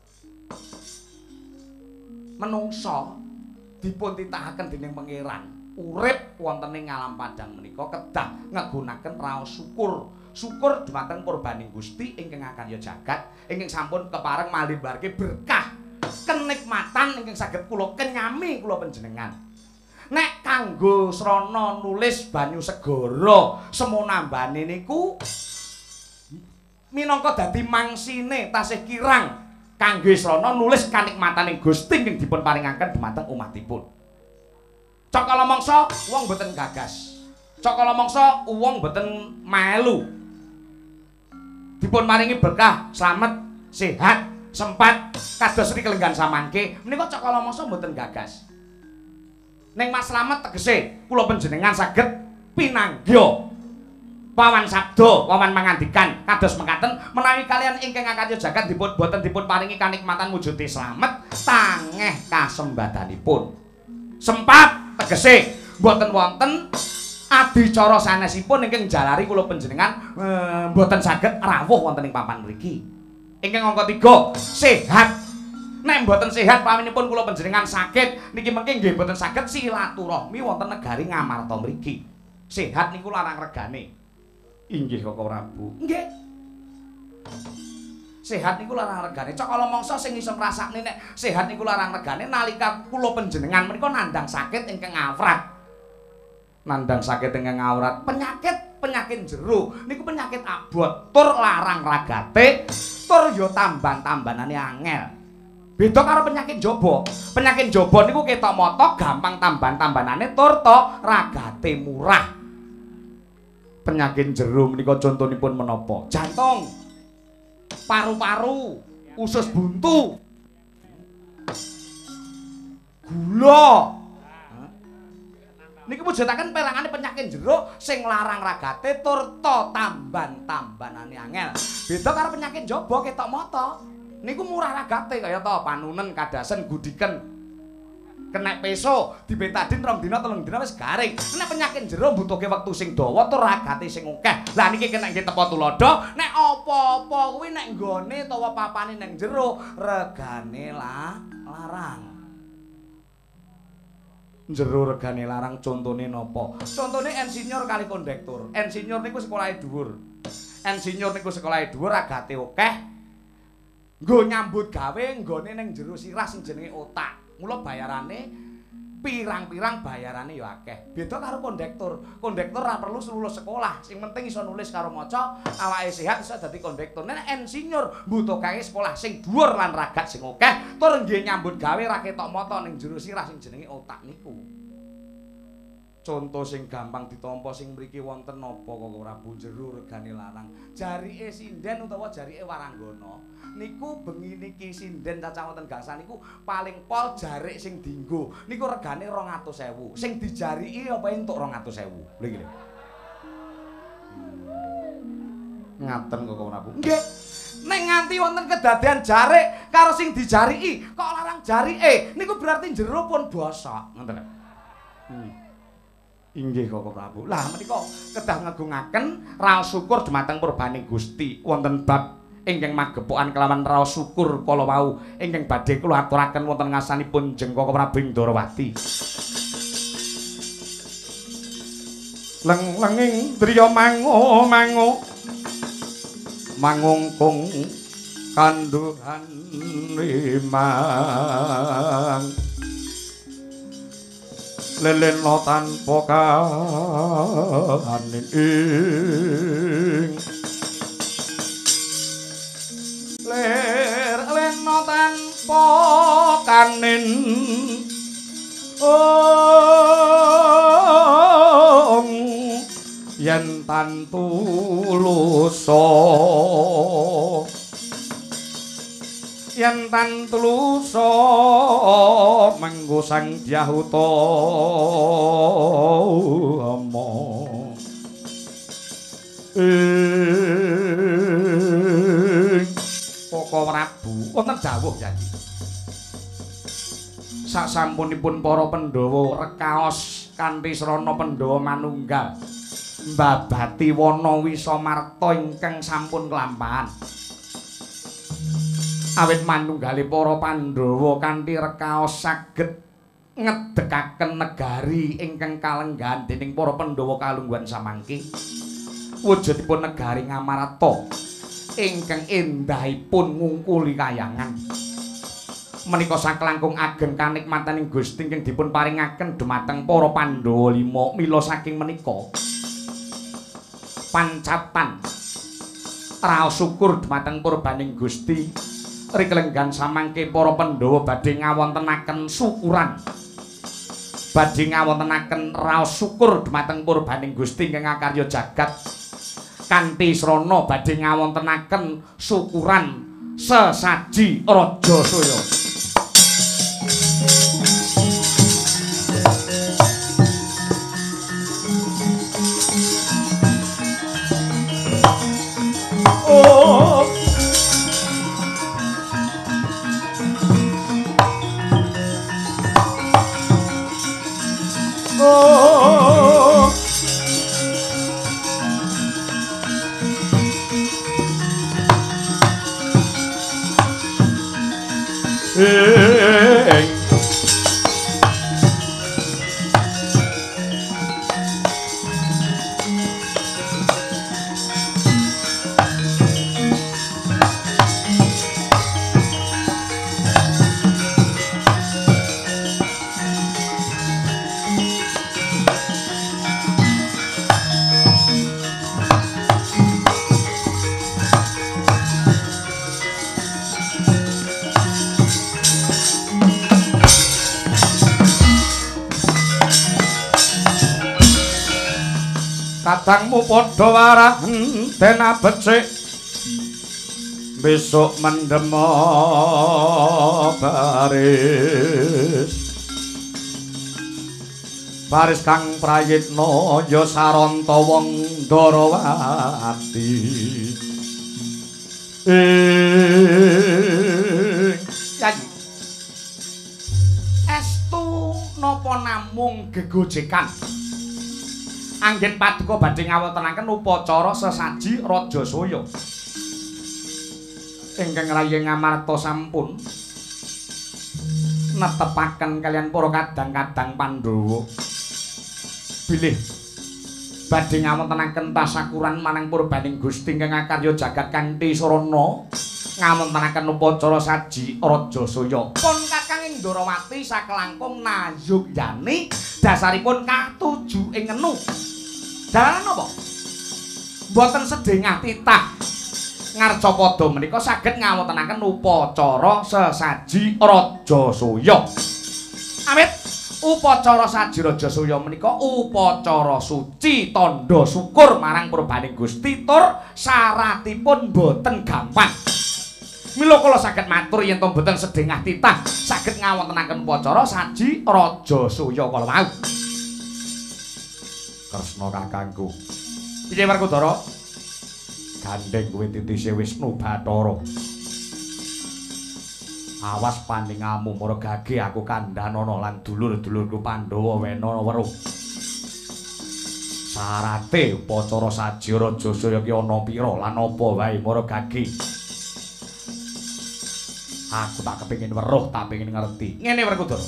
menungsa dipun titahaken dening pangeran urip wonten ing alam padang menika kedah nggunakaken raos syukur dumateng purbaning Gusti ingkang akarya jagat ingkang sampun kepareng malimbarke berkah kenikmatan ingkang saged kula kenyami kula panjenengan. Nek kanggo srana nulis banyu segara semonambane niku minangka dadi mangsine tasih kirang kangge srana nulis kanikmataning Gusti ing dipun paringaken dumateng umatipun. Cakala mangsa wong boten gagas. Cakala mangsa wong boten melu. Dipun paringi berkah, slamet, sehat, sempat kados kelenggan samangke. Menika cakala mangsa boten gagas. Ning Mas Slamet tegese kula panjenengan saged pinanggya wawan sabda, wawan mangandikan kados mekaten menawi kalian ingkang akarya jagat dipun boten dipun paringi kanikmatan wujude slamet tangeh kasembadanipun. Sempat tegese boten wonten adicara sanesipun ingkang jalari kula panjenengan boten saged rawuh wonten ing papan mriki. Ingkang angka 3 sehat. Nek boten sehat paminipun kula panjenengan sakit niki mengke nggih boten saged silaturahmi wonten negari Ngamarta mriki. Sehat niku larang regane. Inggih Kakang Prabu. Nggih. Sehat niku larang regane. Cakala mangsa sing iso ngrasakne nek sehat niku larang regane nalika kula panjenengan menika nandhang sakit ingkang awrat. Nandhang sakit ingkang awrat, penyakit jero niku penyakit abot, tur larang ragate, tur ya tamban-tambanane angel. Beda karo penyakit jaba. Penyakit jaba niku ketok mata gampang tamban-tambanane tur to ragate murah. Penyakit jero menika contonipun menapa? Jantung, paru-paru, usus buntu, gula. Niki mujudaken perangane penyakit jero sing larang ragate tur to tamban-tambanane angel. Beda karo penyakit jaba ketok mata. Niku murah ragate kaya to panunen, kadasen, gudiken. Kena peso, dibetadin 2 dina 3 dina wis garing. Nek penyakit jero mbutuhke wektu sing dawa tur ragate sing akeh. Lah niki kena nggih tepa tuladha, nek apa-apa kuwi nek nggone utawa papane ning jero regane larang. Jero regane larang contone napa? Contone insinyur kali kondektur. Insinyur niku sekolahe dhuwur. Insinyur niku sekolahe dhuwur ragate akeh. Nggo nyambut gawe nggone ning jero sirah sing jenenge otak. Mula bayarane pirang-pirang bayarane ya akeh. Beda karo kondektur. Kondektur ora perlu lulus sekolah, sing penting iso nulis karo maca, awake sehat iso dadi kondektur. Nek insinyur mbutuhake sekolah sing dhuwur lan ragat sing akeh, tur nggih nyambut gawe ra ketok mata ning jero sirah sing jenenge otak niku. Conto sing gampang ditampa sing mriki wonten napa Kakang Prabu jero regane larang. Jarike sinden utawa jarike waranggana niku bengi niki sinden cacah wonten gangsal niku paling pol jarik sing dienggo niku regane 200.000. Sing dijariki apa entuk 200.000. Lho iki lho. Ngaten Kakang Prabu. Nggih. Nek nganti wonten kedadean jarik karo sing dijariki kok larang jarike niku berarti jero pun bosok. Ngoten lho. Inggih Kakang Prabu. Lah menika kedah ngagungaken raos syukur dumateng purbaning Gusti wonten bab ingkang magepokan kelawan raos syukur kala wau ingkang badhe kula aturaken wonten ngasanipun Jeng Kakang Prabu Ndarawati. Leng-lenging driya mangu mangungkung kanduhan limang lelena tanpa kanin lelena tanpa kanin yen tan tulusa yen tan tulusa menggo sang Dyahutama Koko Prabu wonten dawuh Yayi sasampunipun para Pandhawa rekaos kanthi srana Pandhawa manunggal mbabati wana Wisamarta ingkang sampun kelampahan awit manunggale para Pandhawa kanthi rekaos saged ngedekaken negari ingkang kalenggahan dening para Pandhawa kalungguhan samangke wujudipun negari Ngamarta ingkang endahipun ngungkuli kayangan menika saklangkung ageng kanikmataning Gusti ingkang dipun paringaken dumateng para Pandhawa 5 mila saking menika pancatan raos syukur dumateng purbaning Gusti rikelenggan samangke para Pandhawa badhe ngawontenaken syukuran badhe ngawontenaken raos syukur dumateng purbaning Gusti ingkang ngakarya jagat kanthi srana badhe ngawontenaken syukuran sesaji Rajasaya kadangmu padha warahen den becik besok mendem baris kang prayitna ya saranta wong Ndarawati Yayi estu napa namung gegojekan anggen paduka badhe ngawontenaken upacara sesaji Rajasaya ingkang rayi Ngamarta sampun netepaken kalian para kadang-kadang Pandhawa bilih badhe ngawontenaken tasyakuran marang purbaning Gusti ingkang ngakarya jagat kanthi sarana ngawontenaken upacara saji Rajasaya pun Kakang Ndarawati sakelangkung nayogyani dasaripun katuju ing ngenu dalanan napa mboten sedhengah titah Ngarcapada menika saged ngawontenaken upacara sesaji Rajasaya awit upacara saji Rajasaya menika upacara suci tandha syukur marang purbaning Gusti tur syaratipun boten gampang mila kula saged matur yen to boten sedhengah titah saged ngawontenaken upacara saji Rajasaya kala wau Kresna kakangku piye Werkudara gandeng kowe titise Wisnu Bathara awas paningamu Maragage aku kandhanana lan dulur-dulurku Pandhawa wena weruh sarate upacara saji Rajasaya ki ana pira lan apa wae Maragage aku tak kepengin weruh tak pengin ngerti ngene Werkudara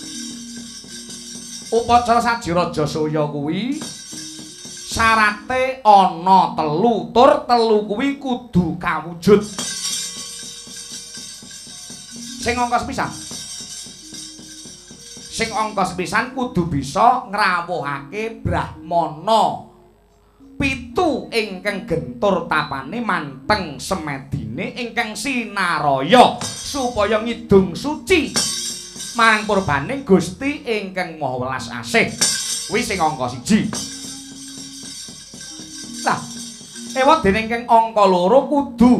upacara saji Rajasaya kuwi syarate ana 3 tur 3 kuwi kudu kawujud sing angka sepisan Sing angka sepisan kudu bisa ngrawuhake Brahmana. 7 ingkang gentur tapane manteng semedine ingkang sinaraya supaya ngidung suci marang purbane Gusti ingkang Maha Welas Asih. Kuwi sing angka 1. Lah, ewot dening ingkang angka 2 kudu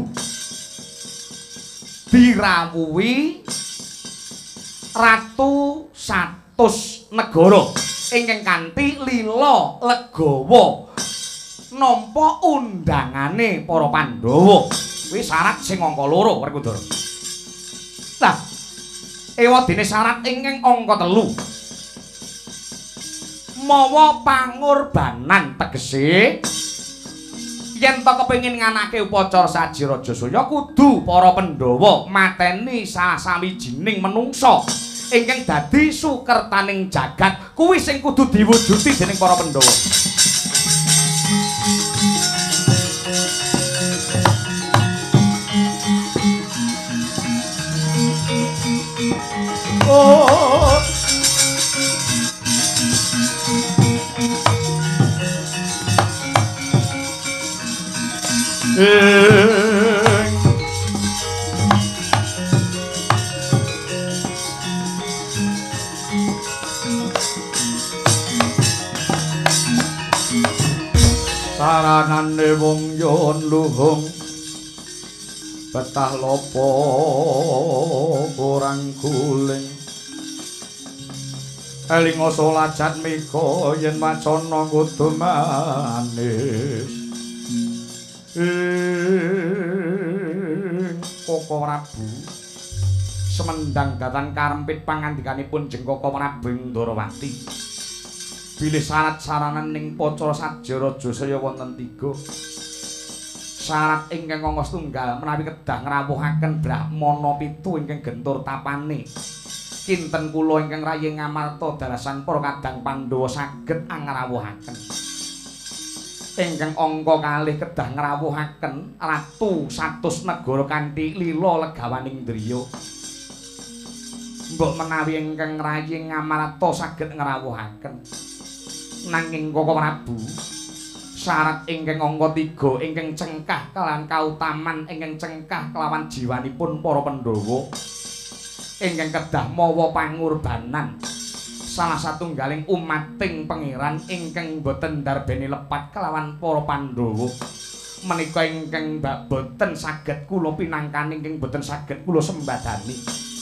dirawuhi Ratu Satus Negara ingkang kanthi lila legawa nampa undangane para Pandhawa. Kuwi syarat sing angka 2 Werkudara. Lah, ewadene syarat ingkang angka 3. Mawa pangorbanan tegese yen to kepengin nganake upacara Saji Rajasaya kudu para Pandhawa mateni salah sawijining menungsa ingkang dadi sukertaning jagat. Kuwi sing kudu diwujudi dening para Pandhawa. Oh, saranane wong yen luhung betah lopo kurang guling elinga solajat mika yen wacana kudu manis Koko Prabu semendang datang karempit pangandikanipun Jeng Koko Prabu Ndarawati bilih syarat saranan ning pacara Saji Rajasaya wonten 3. Syarat ingkang angka 1 menawi kedah ngrawuhaken Brahmana 7 ingkang gentur tapane kinten kula ingkang rayi ngamarta darasan para kadang Pandhawa saged angrawuhaken. Ingkang angka 2 kedah ngrawuhaken Ratu Satus Negara kanthi lila legawaning driya. Mbok menawi ingkang rayi ngamarta saged ngrawuhaken. Nanging Koko Prabu syarat ingkang angka 3 ingkang cengkah kalawan kautaman ingkang cengkah kelawan jiwanipun para Pandhawa ingkang kedah mawa pangorbanan salah satunggaling umating pangeran ingkang boten ndarbeni lepat kelawan para Pandhawa menika ingkang boten saged kula pinangkani ingkang boten saged kula sembadani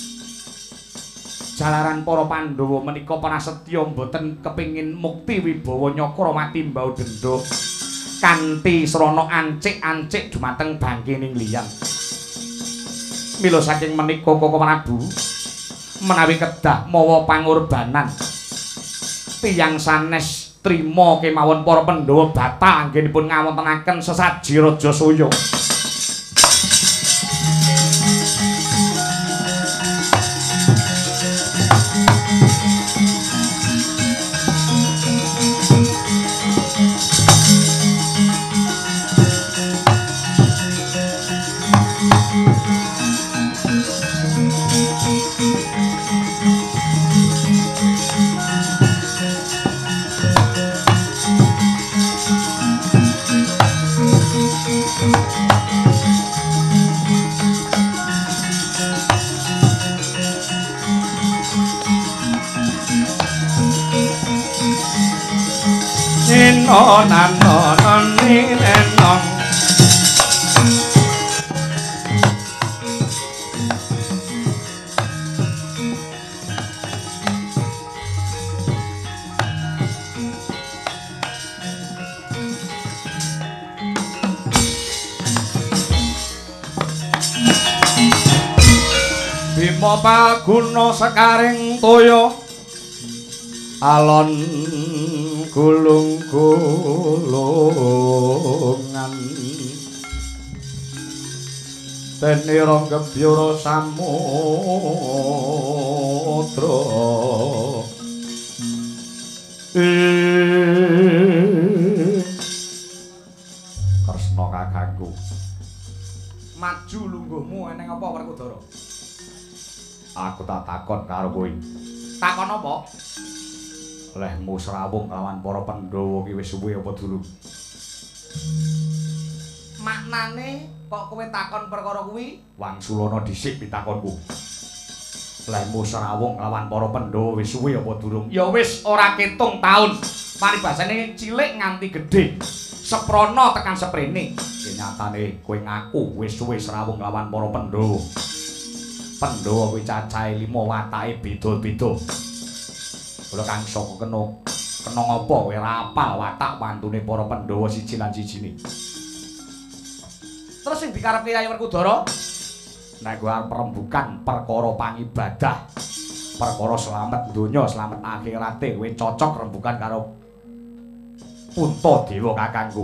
jalaran para Pandhawa menika prasetya boten kepingin mukti wibawa Nyakrawati mbau denda kanthi srana ancik-ancik dumateng bangkining liyan. Mila saking menika Koko Prabu menawi kedah mawa pangorbanan tiyang sanes trima kemawon para Pandhawa batal anggenipun ngawontenaken sesaji Rajasaya. Bima Palguna sekaring toya alon gulung-gulungan dene Ranggabyara samudra Kresna kakangku maju lungguhmu eneng apa Werkudara? Aku tak takon karo kowe Takon apa? Lehmu srawung lawan para Pandhawa ki wis suwe apa durung? Maknane kok kowe takon perkara kuwi? Wangsulana dhisik pitakonku. Lehmu srawung lawan para Pandhawa wis suwe apa durung? Ya wis ora ketung taun. Paribasane cilik nganti gedhe. Seprana tekan seprene. Nyatane kowe ngaku wis suwe srawung lawan para Pandhawa. Pandhawa kuwi cacahe 5 watake beda-beda. Kula Kang Saka kena ngapa kowe ora apal watak wantune para Pandhawa siji lan sijine. Terus sing dikarepke Yayi Werkudara? Nek kowe arep rembugan perkara pangibadah, perkara slamet donya, slamet akhirate, kowe cocok rembugan karo Puntadewa kakangku.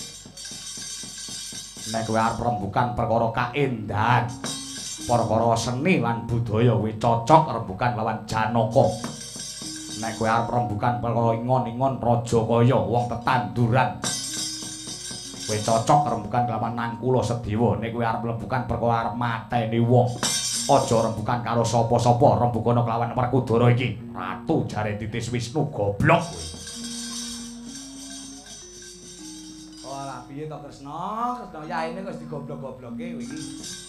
Nek kowe arep rembugan perkara kaendahan, perkara seni lan budaya, kowe cocok rembugan lawan Janaka. Nek kowe arep rembugan perkara ingon-ingon Rajakaya, wong tetanduran, kowe cocok rembugan lawan Nangkula Sedewa. Nek kowe arep rembugan perkara arep mateni wong, aja rembugan karo sapa-sapa, rembugana kelawan Werkudara iki. Ratu jare Titis Wisnu goblok kowe. Ora piye to Kresna? Kresna yaine wis digoblok-gobloke kowe iki.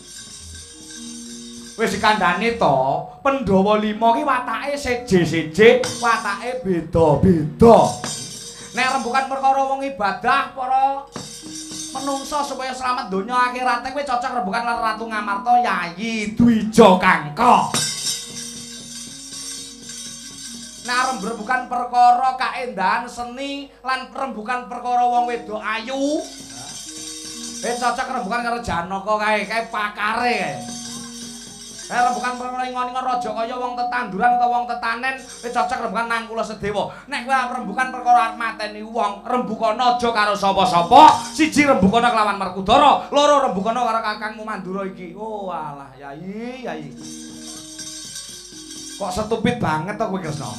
Wis dikandhani to, Pandhawa 5 ki watake seje-seje, watake beda-beda. Nek rembugan perkara wong ibadah para menungso supaya selamat donya akhirate kowe cocok rembugan lan Ratu Ngamarta Yayi Dwija Kangka. Nek rembugan perkara kaendahan seni lan rembugan perkara wong wedok ayu, cocok rembugan karo Janaka kae pakare kae. Rembugan perkara ingon-ingon Rajakaya wong tetanduran utawa wong tetanen cocok rembugan Nangkula Sedewa. Nek kowe rembugan perkara arep mateni wong, rembukana aja karo sapa-sapa. Siji rembukana kelawan Werkudara, loro rembukana karo kakangmu Mandura iki. Oh alah, Yayi. Kok stupid banget to kowe Kresna?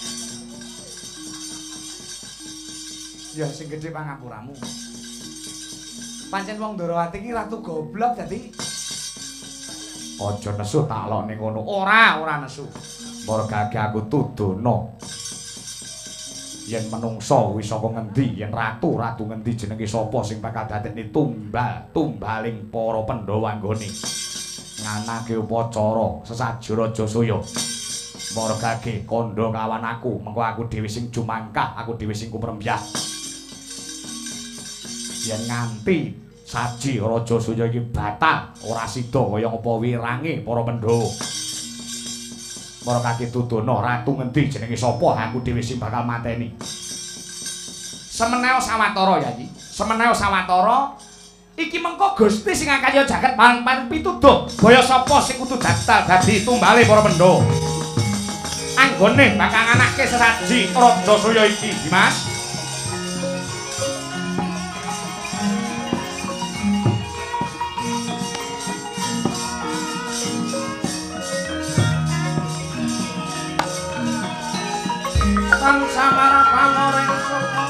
Ya sing gedhe pangapuramu. Pancen wong Ndarawati iki ratu goblok dadi Aja nesu tak lokne ngono. Ora nesu. Marga aku tudono. Yen menungsa kuwi saka ngendi, yen ratu ngendi jenenge sapa sing bakal dadekne tumbaling para Pandhawa anggone. Nganake upacara sesaji Rajasaya. Margage kandha kawan aku, mengko aku dhewe sing jumangkah, aku dhewe sing kumrembyah. Yen nganti saji Rajasaya iki batal ora sida kaya apa wirange para Pandhawa. Margake tudono ratu ngendi jenenge sapa, aku dhewe sing bakal mateni. Semenewa sawatara Yayi. Semenewa sawatara iki mengko Gusti sing kaya jagat paling pituduh baya sapa sing kudu daftar dadi tumbale para Pandhawa. Anggone bakal anake sesaji Rajasaya iki, Dimas. Sang samara pamoreng soko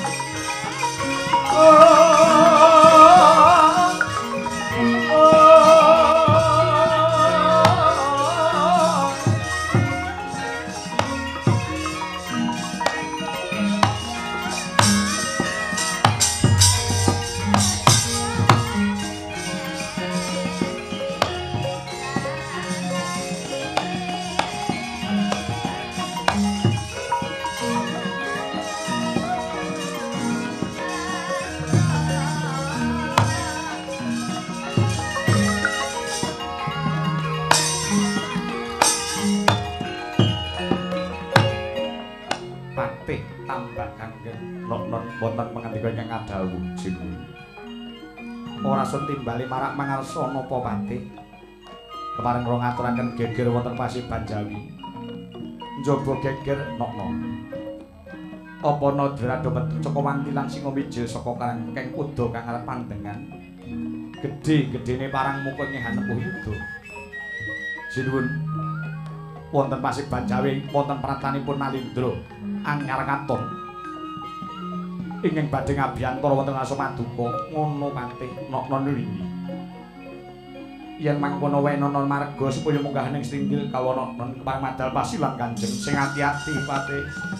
wonten pangandika ingkang kadhawuh sinuwun. Ora sun timbali marak mangarsa napa patih. Kepareng kula ngaturaken geger wonten Pasiban Jawi. Njaba geger nokno. Apa nadrada metu saka wantilan singa mijil saka karangkeng uda kang arep pandengan. Gedhe-gedhene parang muka nyehan nepuh yuda. Sinuwun wonten Pasiban Jawi wonten pratanipun Nalindra anyar katon. Ingin badhe ngabiyantara wonten Asa Maduka ngono patih nokno niki. yen mangkono wae ana marga supaya munggah ning Stinggil kawana pamadal pasilan Kanjeng sing ati-ati Patih.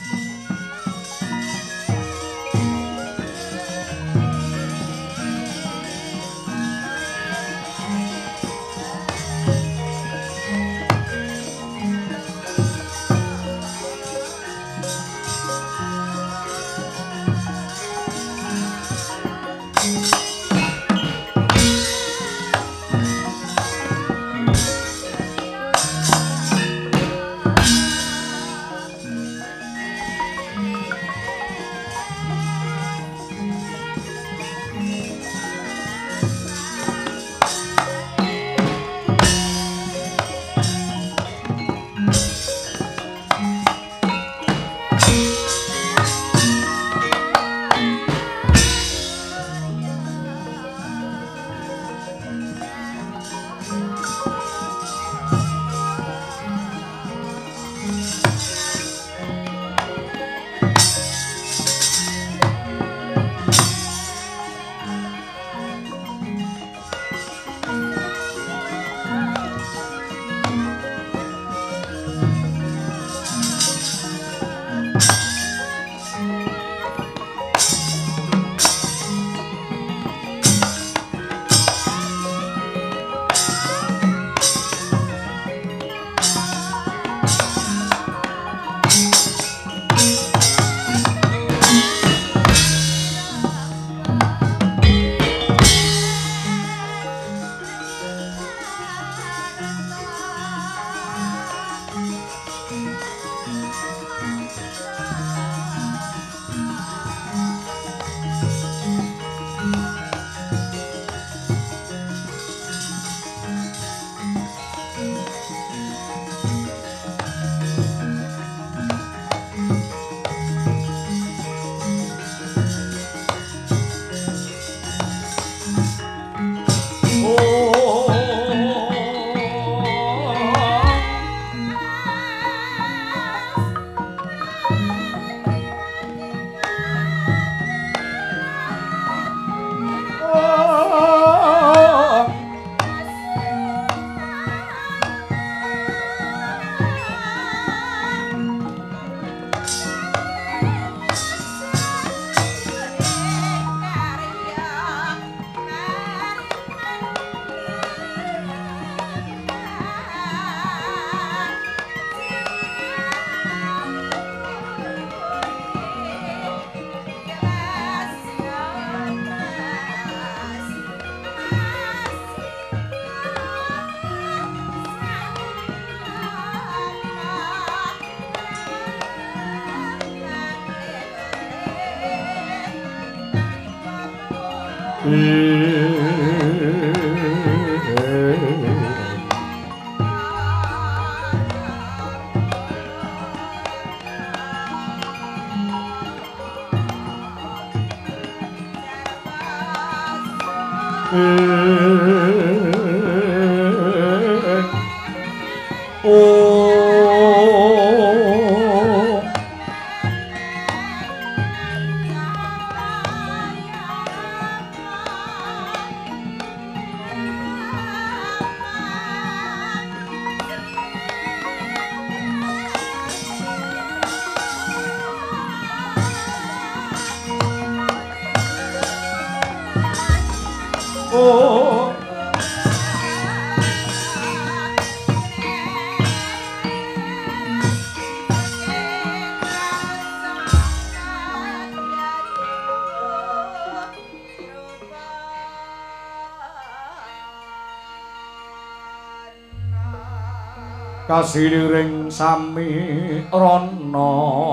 Kasiring sami rana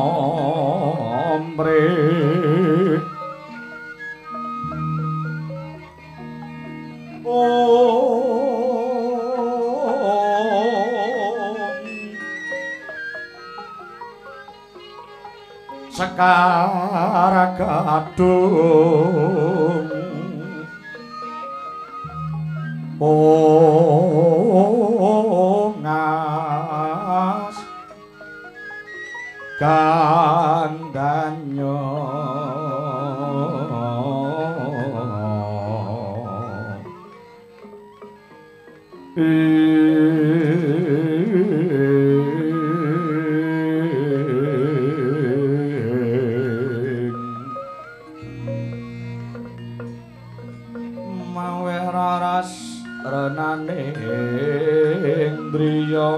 mre Sekar gadung ngas gandanyo mawe raras renane indriya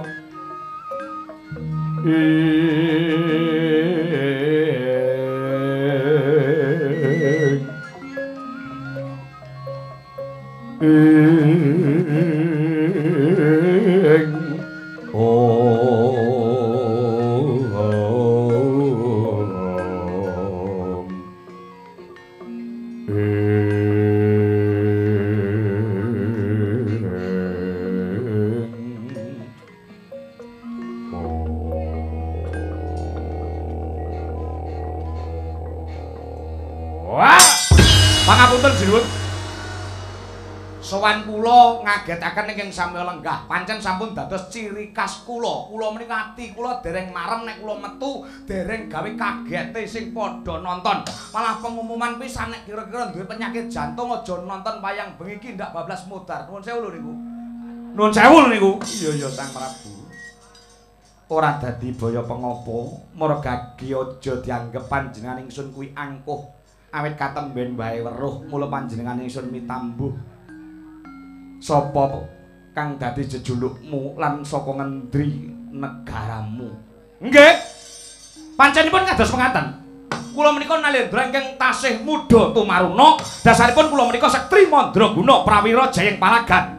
pangapunten jinuwun sowan kula ngagetaken ingkang sami lenggah pancen sampun dados ciri khas kula menika ati kula dereng marem nek kula metu dereng gawe kagete sing padha nonton malah pengumuman pisan nek kira-kira duwe penyakit jantung aja nonton wayang bengi iki ndak bablas mudar nuwun sewu lho niku nuwun sewu niku iya Sang Prabu ora dadi baya pengapa margagi aja dianggep panjenengan ingsun kuwi angkuh awit katemben wae weruh mula panjenengan ingsun mitambuh sapa kang dadi jejulukmu lan saka ngendri negaramu nggih pancenipun kados mekaten kula menika Nalendra ingkang tasih muda tumaruna dasaripun kula menika Sektri Mandraguna prawira jayeng palagan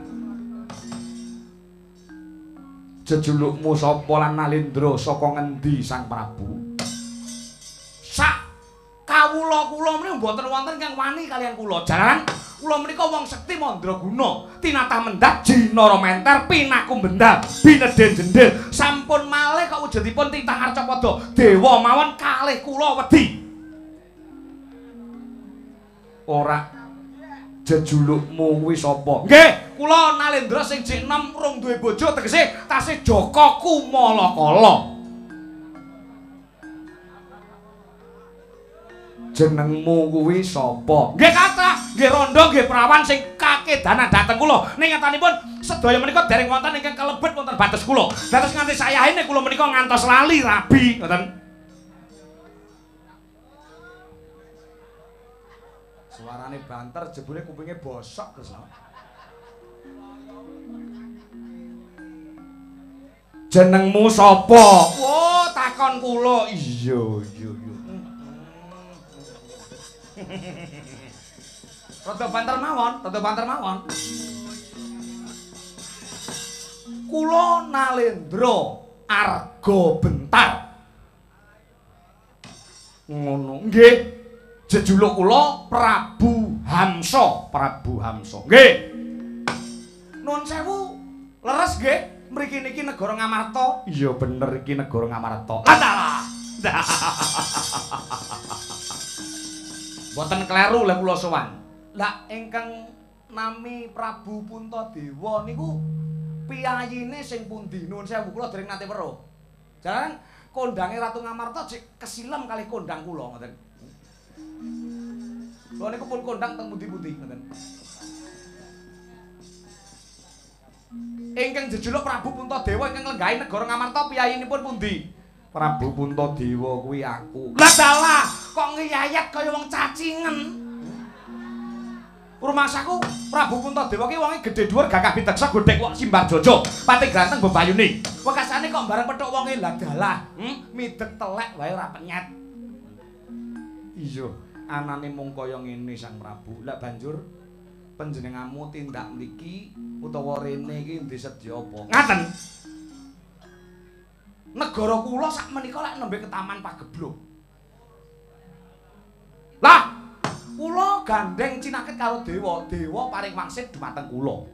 jejulukmu sapa lan Nalendra saka ngendi Sang Prabu sak kawula menika mboten wonten kang wani kalian kula. Jalaran kula menika wong sekti mandraguna, tinatah mendat jinara menter pinaku bendal, bineden jendel. Sampun malih kok wujudipun titah Arcapada. Dewa mawon kalih kula wedi. Ora jejulukmu kuwi sapa? Nggih, kula Nalendra sing jek enom urung duwe bojo tegese tasih Jaka Kumalakala. Jenengmu kuwi sapa? Nggih kathah, nggih Randha, nggih Prawan sing kakedanan dhateng kula. Ning nyatanipun sedaya menika dereng wonten ingkang kalebet wonten bates kula. Dados nganti sayahene kula menika ngantos lali rabi, ngoten. Suarane banter jebule kupinge bosok Kresna. Jenengmu sapa? Oh, takon kula. Iya. Rada banter mawon. Kula Nalendra Arga Bentar. Ngono. Nggih. Jejuluk kula Prabu Hamsa. Nggih. Nuwun sewu. Leres nggih. Mriki niki negara Ngamarta. Iya bener iki negara Ngamarta. Lah. Boten kleru lek kula sowan. Lah ingkang nami Prabu Puntadewa niku piyayine sing pundi? Nuwun sewu kula dereng nate weruh. Jalan kondange Ratu Ngamarta jek kesilem kalih kondang kula ngoten. Kula niku pun kondang teng pundi-pundi ngoten. Ingkang jejuluk Prabu Puntadewa ingkang lenggahi negara Ngamarta piyayinipun pundi? Prabu Puntadewa kuwi aku. Lah dalah, kok ngiyayat kaya wong cacingen. Rumasaku Prabu Puntadewa ki wonge gedhe dhuwur gagah biteksa godhek kok simbar jojo, pati ganteng bebayune. Wekasane kok bareng pethuk wonge lah dalah, mideg telek wae ora penyet. Iya, anane mung kaya ngene Sang Prabu. Lah banjur panjenenganmu tindak mriki utawa rene iki endi sedya apa? Ngaten. Negara kula sakmenika lek nembe ke Taman Pagebluk. Lah, kula gandeng cinaket karo dewa, dewa paring wangsit dumateng kula.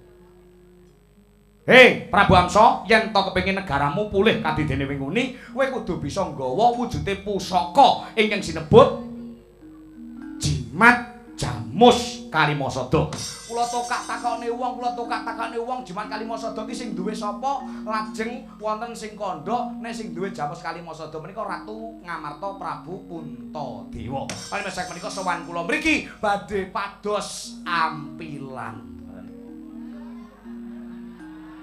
Hei, Prabu Hamsa, yen to kepengin negaramu pulih kadidene winguni, kowe kudu bisa nggawa wujude pusaka ingkang sinebut Jimat Jamus Kalimasada. Kula tokak takone wong Jimat Kalimasada ki sing duwe sapa? Lajeng wonten sing kandha nek sing duwe Jamus Kalimasada menika Ratu Ngamarta Prabu Puntadewa. Panemesek menika sowan kula mriki badhe pados ampilan.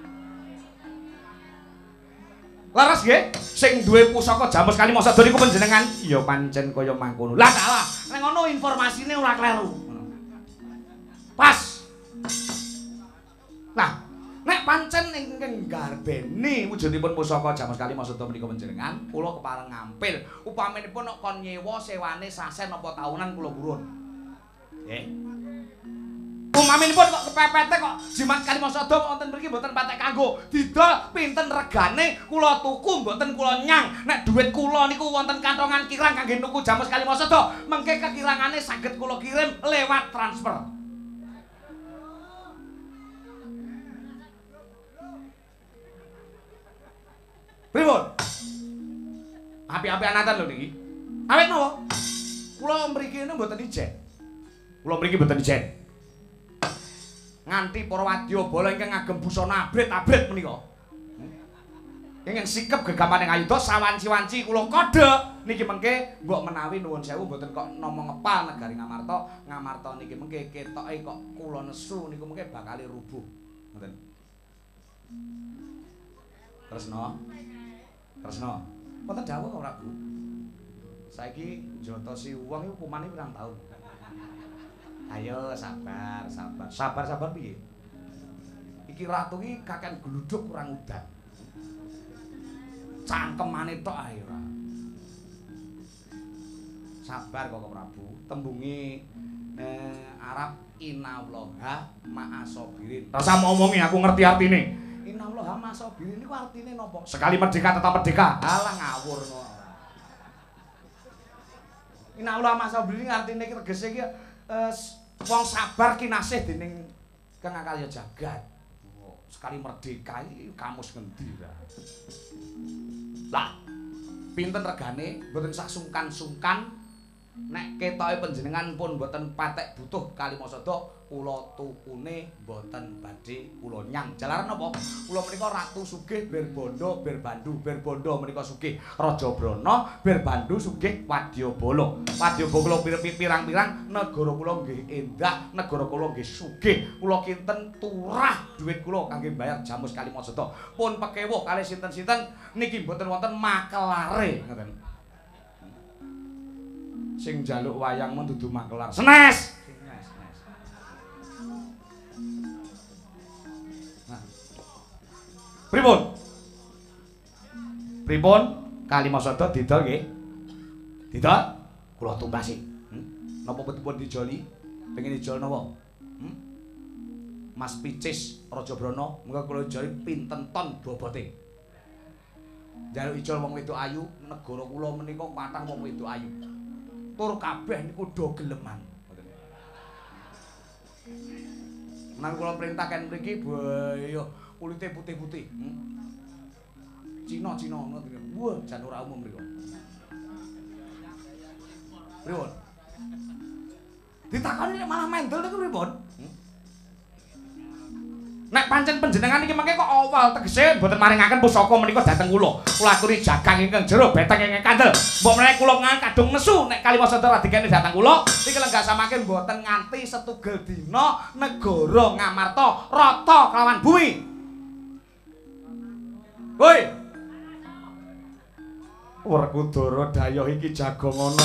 Leres nggih? Sing duwe pusaka Jamus Kalimasada niku panjenengan. Ya pancen kaya mangkono. Lah salah. Nek ngono informasine ora kleru. Pas. Nah, nek pancen ingkang garbeni wujudipun pusaka Jamus Kalimasada menika panjenengan, kula kepareng ngampil. Upaminipun nek kon nyewa sewane sasen apa taunan kula purun. Nggih. Umaminipun kok kepepete kok Jimat Kalimasada wonten mriki mboten patek kanggo didol pinten regane kula tuku mboten kula nyang. Nek dhuwit kula niku wonten kantongan kirang kangge tuku Jamus Kalimasada, mengke kekirangane saged kula kirim lewat transfer. Pripun? Api-apian naten lho niki. Awet napa? Kula mriki mboten ijen. Kula mriki mboten ijen. Nganti para wadyabala ingkang ngagem busana abrit-abrit menika. Ingkang sikep gegamaning ayuda sawanci-wanci kula kode niki mengke mbok menawi nuwun sewu mboten kok nama ngepal negari Ngamarta. Ngamarta niki mengke ketoke kok kula nesu niku mengke bakal rubuh. Ngoten. Tresna. Tresna. Mboten dawuh kok Prabu. Saiki njotosi wong iku hukumane pirang taun? Ayo sabar, sabar. Sabar piye? Iki ratu iki kaken gluduk kurang udan. Cangkemane tok ae ora. Sabar kok Prabu. Tembunge Arab innallaha ma'asabirin. Ta usah ngomongi aku ngerti artine. Innallaha ma'asabirin niku artine napa? Sekali merdeka tetap merdeka. Alah ngawur ngono. Innallaha ma'asabirin artine iki regese iki wong sabar kinasih dening Kang Akalya Jagat. Sekali merdeka iki kamus ngendi ra. Lah, pinten regane mboten sak sungkan-sungkan nek ketoke panjenengan pun mboten patek butuh Kalimasada, kula tukune mboten badhe kula nyang. Jalaran napa? Kula menika ratu sugih Berbanda, Berbandu, Berbanda menika sugih Raja Brana, Berbandu sugih Wadyabala. Wadyabala pirang-pirang negara kula nggih endah, negara kula nggih sugih. Kula kinten turah dhuwit kula kangge bayar Jamus Kalimasada. Pun pekewuh kalih sinten-sinten niki mboten wonten makelare ngoten. Sing njaluk wayang men dudu makelar. Senes. Nah. Pripun? Pripun? Kalimasada didol nggih. Didol? Kula tumbasi. Napa pun dijoli? Pengen dijol napa? Mas Picis Raja Brana, mengko kula joli pinten ton bobote. Njaluk ijol wong wedok ayu, negara kula menika kathah wong wedok ayu. Tur kabeh niku do geleman. Menawi kula perintahkan mriki boyo kulite putih-putih. Cina ngono. Wah, jan ora umum mriku. Pripun? Ditakoni nek malah mendel niku pripun? Nek pancen panjenengan iki mengke kok awal tegese mboten maringaken pusaka menika dhateng kula. Kula aturi jagang ingkang jero beteng ingkang kandel. Mbok menawi kula kadung nesu nek Kalimasada radikene dhateng kula, iki lenggah samake mboten nganti setunggal dina negara Ngamarta rata kelawan bumi. Woi. Werkudara Dayoh iki jago ngono.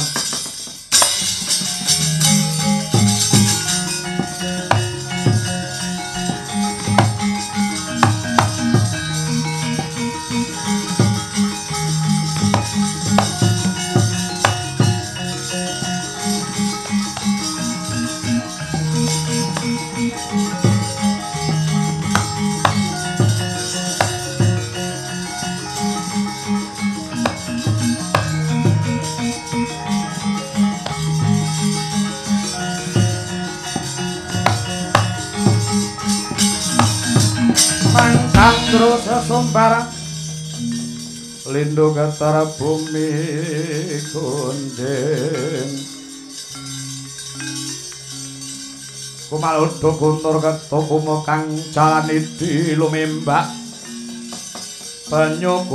Sandro sesumbarang lindung antara bumi kunden kumaludo kuntur ketukumu kang jalani di lumembak banyu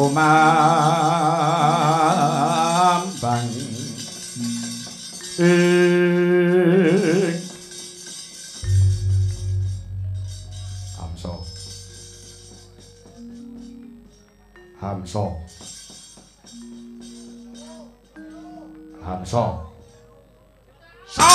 kumambang Hamsa. Hamsa. Sa.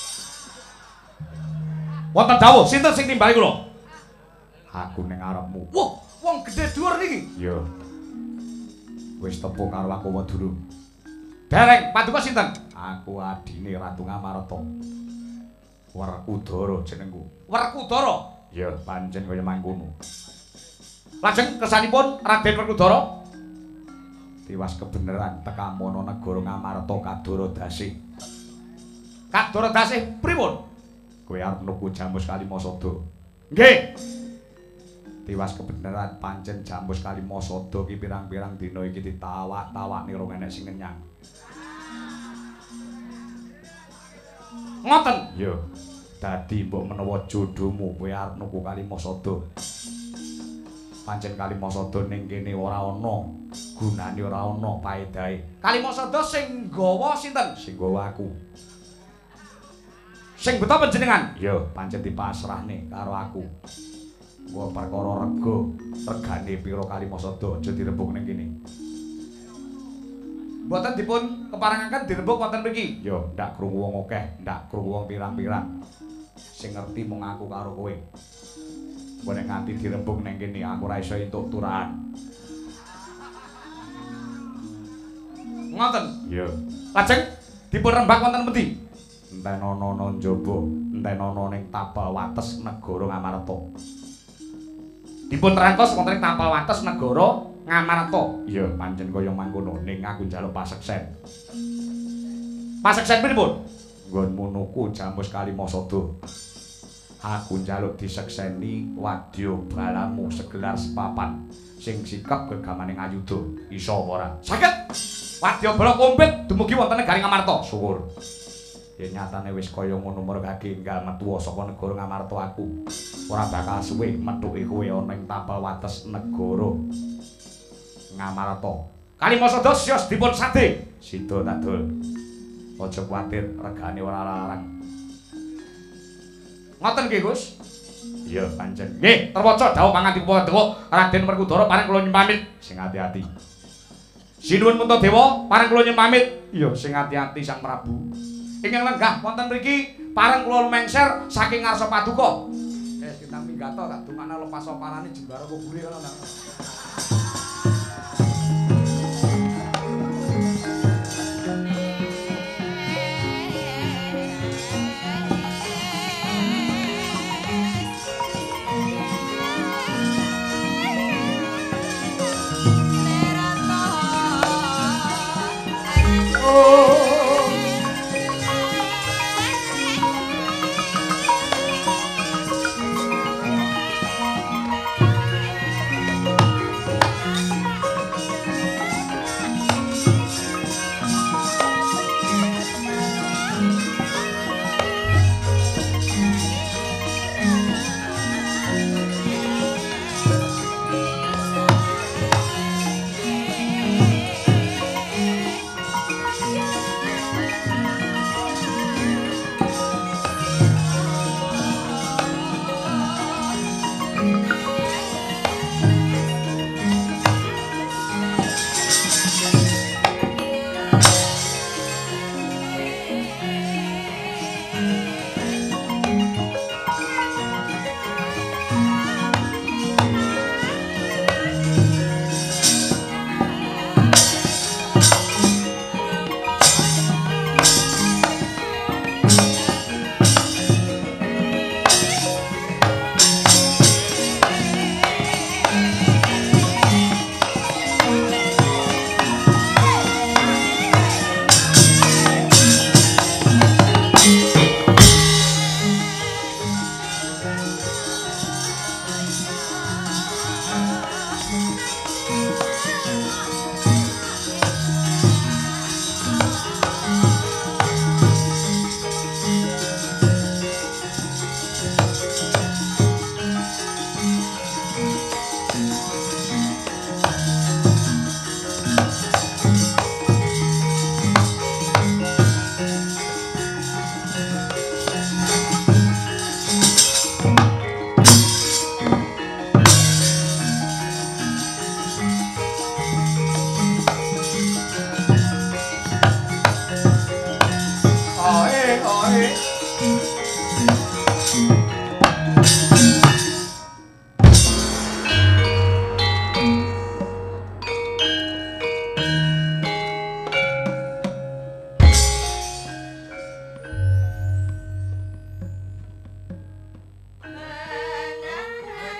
Wonten dawuh sinten sing nimbali kula? Aku ning ngarepmu. Wah, wong gedhe dhuwur niki. Ya. Wis tepu karo aku Madura. Dereng, paduka sinten? Aku adine Ratu Ngamarta. Werkudara jenengku. Werkudara. Ya, pancen kaya mangkono. Lajeng kersanipun Raden Werkudara Tiwas kebeneran tekamono negara Ngamarta Kadara Dasih. Kadara Dasih pripun? Kowe arep nuku Jamus Kalimasada. Nggih. Tiwas kebeneran pancen Jamus Kalimasada ki pirang-pirang dina iki ditawak-tawakne rong enek sing kenyang. Ngoten. Ya. Dadi mbok menawa jodohmu kowe arep nuku Kalimasada. Pancen Kalimasada ning kene ora ana gunane, ora ana paedahe. Kalimasada sing nggawa sinten? Sing gawa aku. Sing beto panjenengan? Ya, pancen dipasrahne karo aku. Gua perkara regane pira Kalimasada aja dirembug ning kene. Mboten dipun keparengaken dirembug wonten mriki. Ya, ndak krungu wong akeh, ndak krungu wong pirang-pirang. Sing ngerti mung aku karo kowe. Kowe nek nganti dirembug ning kene aku ora iso entuk turahan. Ngoten. Ya, Lajeng dipun rembag wonten pundi? enten ana njaba, enten ana ning tapal wates negara Ngamarta. Dipun rantos wonten ing tapal wates negara Ngamarta. Iya, pancen kaya mangkono ning aku njaluk paseksen. Paseksen pripun? Nggonmu nuku Jamus Kalimasada. Aku njaluk disekseni wadya balamu segelar sepapan sing sikap gegamaning ayuda. Iso ora? Saged. Wadya bala komplit dumugi wonten negari Ngamarta. Syukur. Yen nyatane wis kaya ngono mergake enggal metu saka negara Ngamarta aku. Ora bakal suwe methuke kowe ana ing tapal wates negara Ngamarta. Kalimasada sios dipun sade. Sida tadul. Aja kuwatir, regane ora larang. Ngoten nggih, Gus. Iya, pancen. Nggih, terwaca dawuh pangandikan Paduka Raden Werkudara paring kula nyuwun pamit. Sing ati-ati. Sinuwun Puntadewa paring kula nyuwun pamit. Iya, sing ati-ati Sang Prabu. Ingkang lenggah wonten mriki paring kula lumengser saking ngarsa Paduka. Kita minggato tak dumana lepas sopanane jembara kubure kana.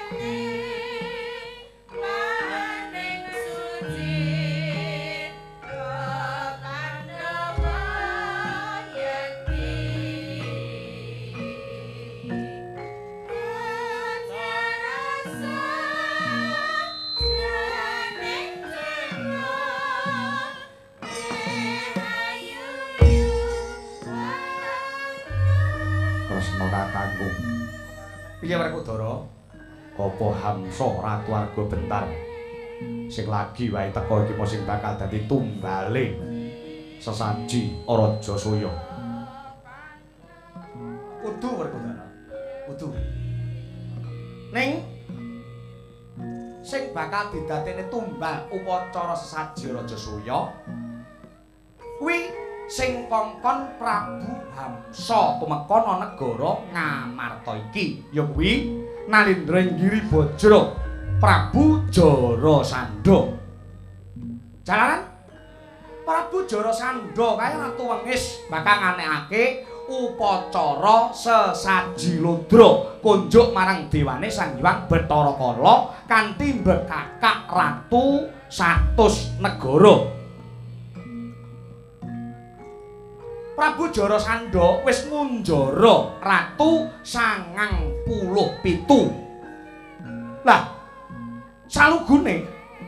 Piye Werkudara? Apa Hamsa Ratu Arga Bentar sing lagi wae teka iki sing bakal dadi tumbale sesaji Arajasaya. Kudu Werkudara. Kudu. Ning sing bakal didadekne tumbal upacara sesaji Arajasaya kuwi sing kongkon Prabu Hamsa tumeka ana negara Ngamarta iki ya kuwi Nalendragiri Bajra Prabu Jarasandha. Jalaran Prabu Jarasandha kae Ratu Wengis bakal nganekake upacara sesaji Lodra kunjuk marang dewane Sang Hyang Bathara Kala kanthi mbekakak ratu 100 negara. Prabu Jarasandha wis ngunjara ratu 97. Lah, salugune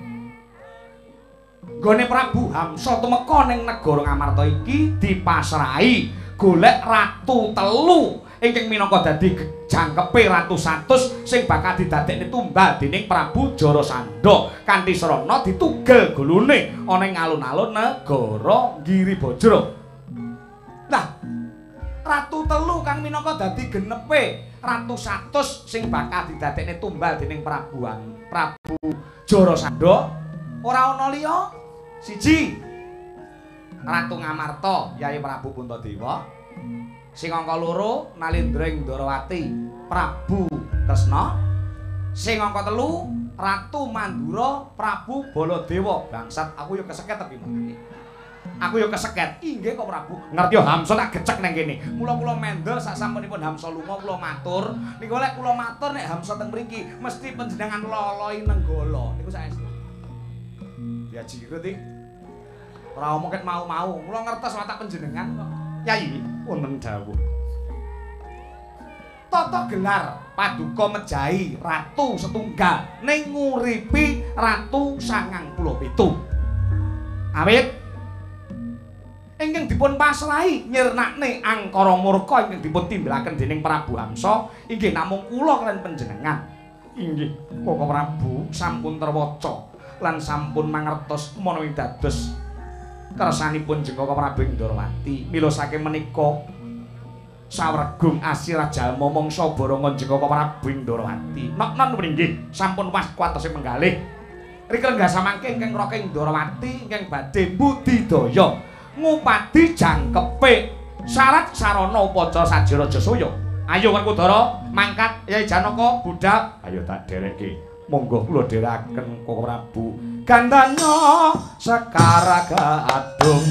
nggone Prabu Hamsa tumeka ning negara Ngamarta iki dipasrahi golek ratu telu ingkang minangka dadi jangkepe ratu 100 sing bakal didadekne tumbal dening Prabu Jarasandha kanthi srana ditugel gulune ana ing alun-alun negara Giribajra. Nah, ratu telu kang minangka dadi genepe ratu 100 sing bakal didadekne tumbal dening Prabu Jarasandha ora ana liya. Siji, Ratu Ngamarta Yai Prabu Puntadewa. Sing angka loro Nalendring Ndarawati Prabu Kresna. Sing angka telu Ratu Mandura Prabu Baladewa. Bangsat aku ya keseket tapi mangke. Aku ya keseket. Inggih kok Prabu. Ngerti ya Hamsa tak gecek nang kene. Mula-mula mendel sak sampunipun Hamsa lunga kula matur. Niku lek kula matur nek Hamsa teng mriki mesti panjenengan loloi nenggala. Niku saestu. Ya jirut iki. Ora omong ket mau-mau. Kula ngertos watak panjenengan kok. Yai, wonten dawuh. Tata gelar paduka mejahi ratu setunggal ning nguripi ratu 97. Awit ingkang dipun pasrahi nyirnakne angkara murka ingkang dipun timbalaken dening Prabu Hamsa inggih namung kula kaliyan panjenengan. Inggih, Koko Prabu sampun terwaca lan sampun mangertos menawi dados kersanipun Jengkaka Prabu Ndarawati. Mila saking menika sawregung asira jalma mangsa baranga Jengkaka Prabu Ndarawati. Nok-nok nggih sampun was kuwatosing menggalih. Rikala nggasa mangke ingkang Raking Ndarawati ingkang badhe budidaya ngupadi jangkepe syarat sarana upacara saji Rajasaya. Ayo Werkudara mangkat Yai Janaka budhal. Ayo tak dereke. Monggo kula dherekaken Koko Prabu. Gandanya Sekaraga Adung.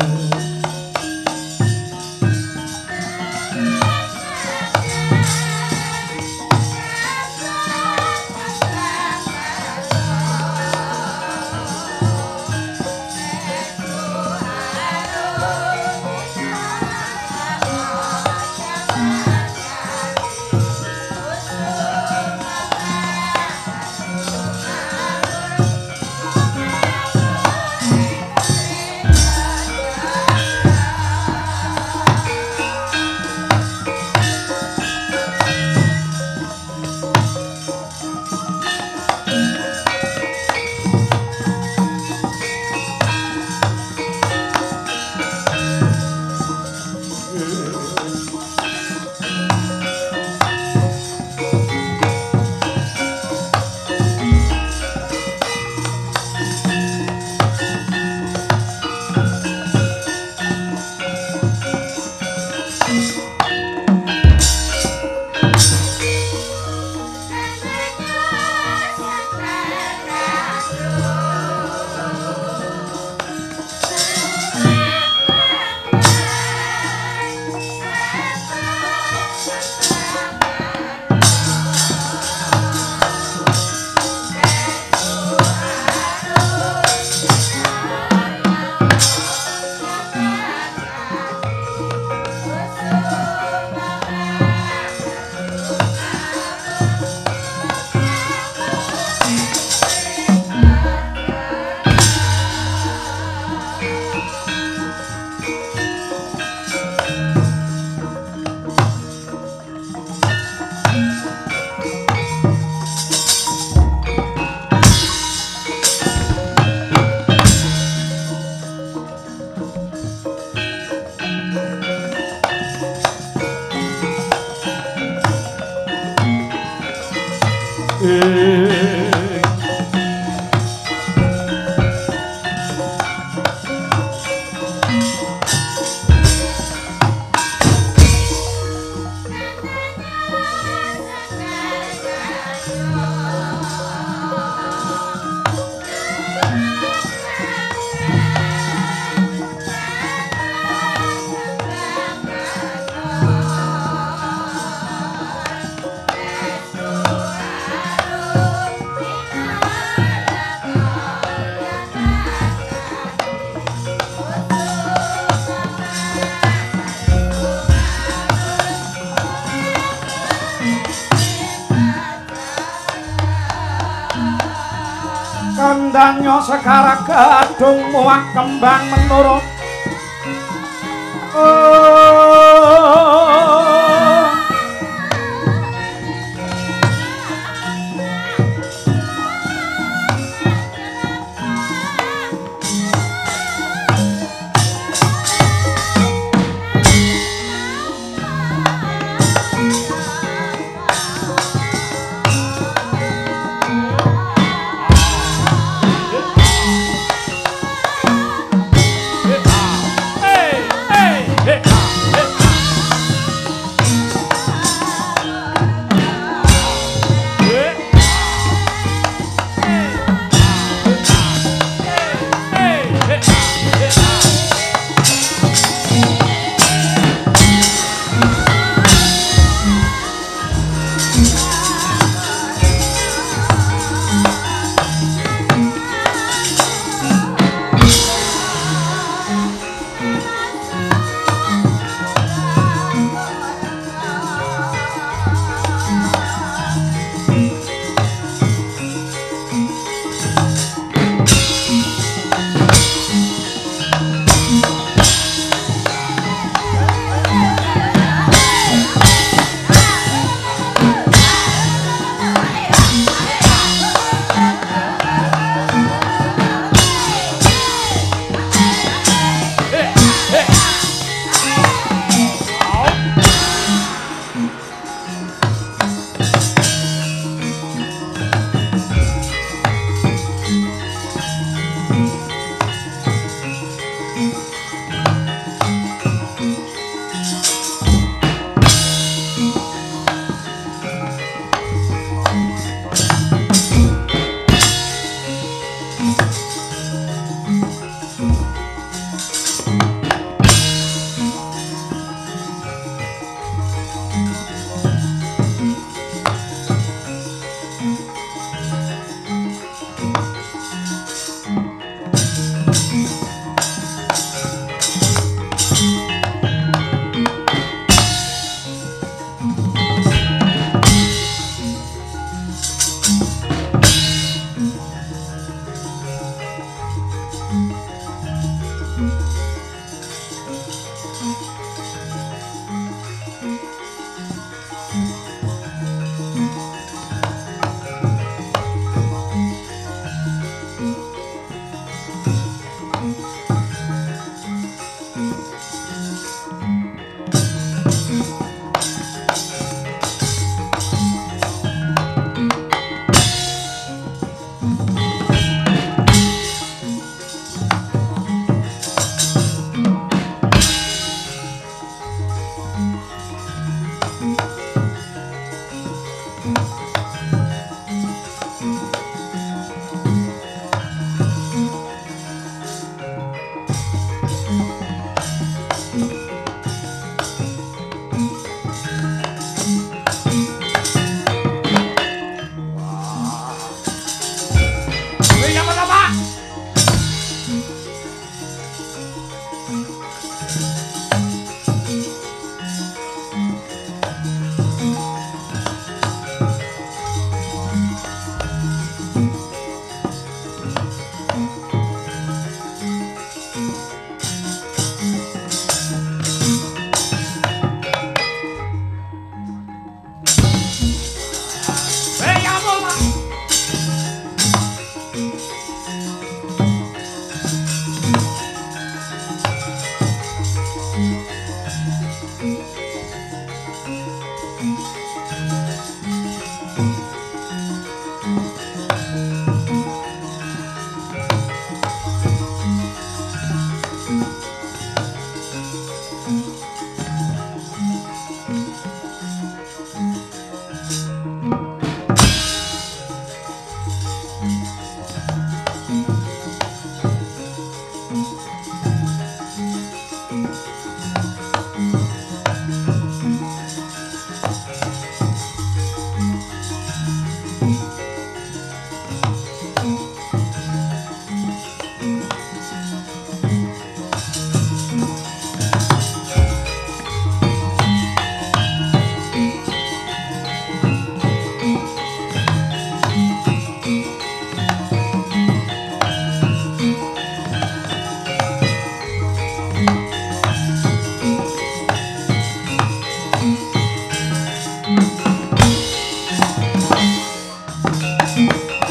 Kandanyo sekara gadung muak kembang menurut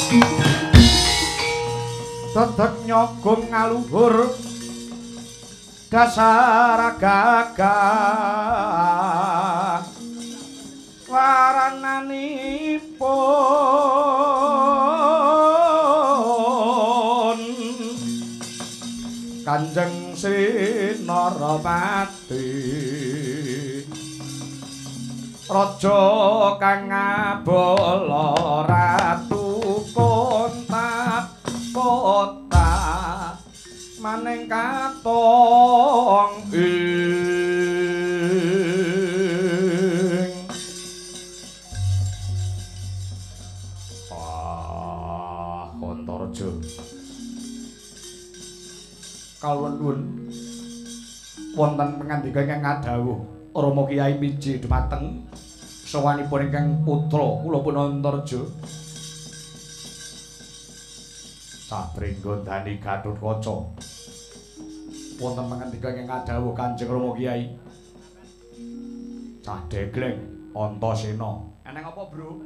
Dedeg nyogong ngaluhur dasar gagah warananipun Kanjeng Sinarawati raja kang ngabala ratu kontak kota maning katong ing Kontorjo kawuhun wonten pangandika ingkang ngadhawuh Rama Kyai Miji dhumateng sawanipun ingkang putra kula pun Antarja Sabringga Dani Gatotkaca wonten pangandika ingkang ngadhawuh Kanjeng Rama Kyai Cah Degleng Antasena eneng apa bro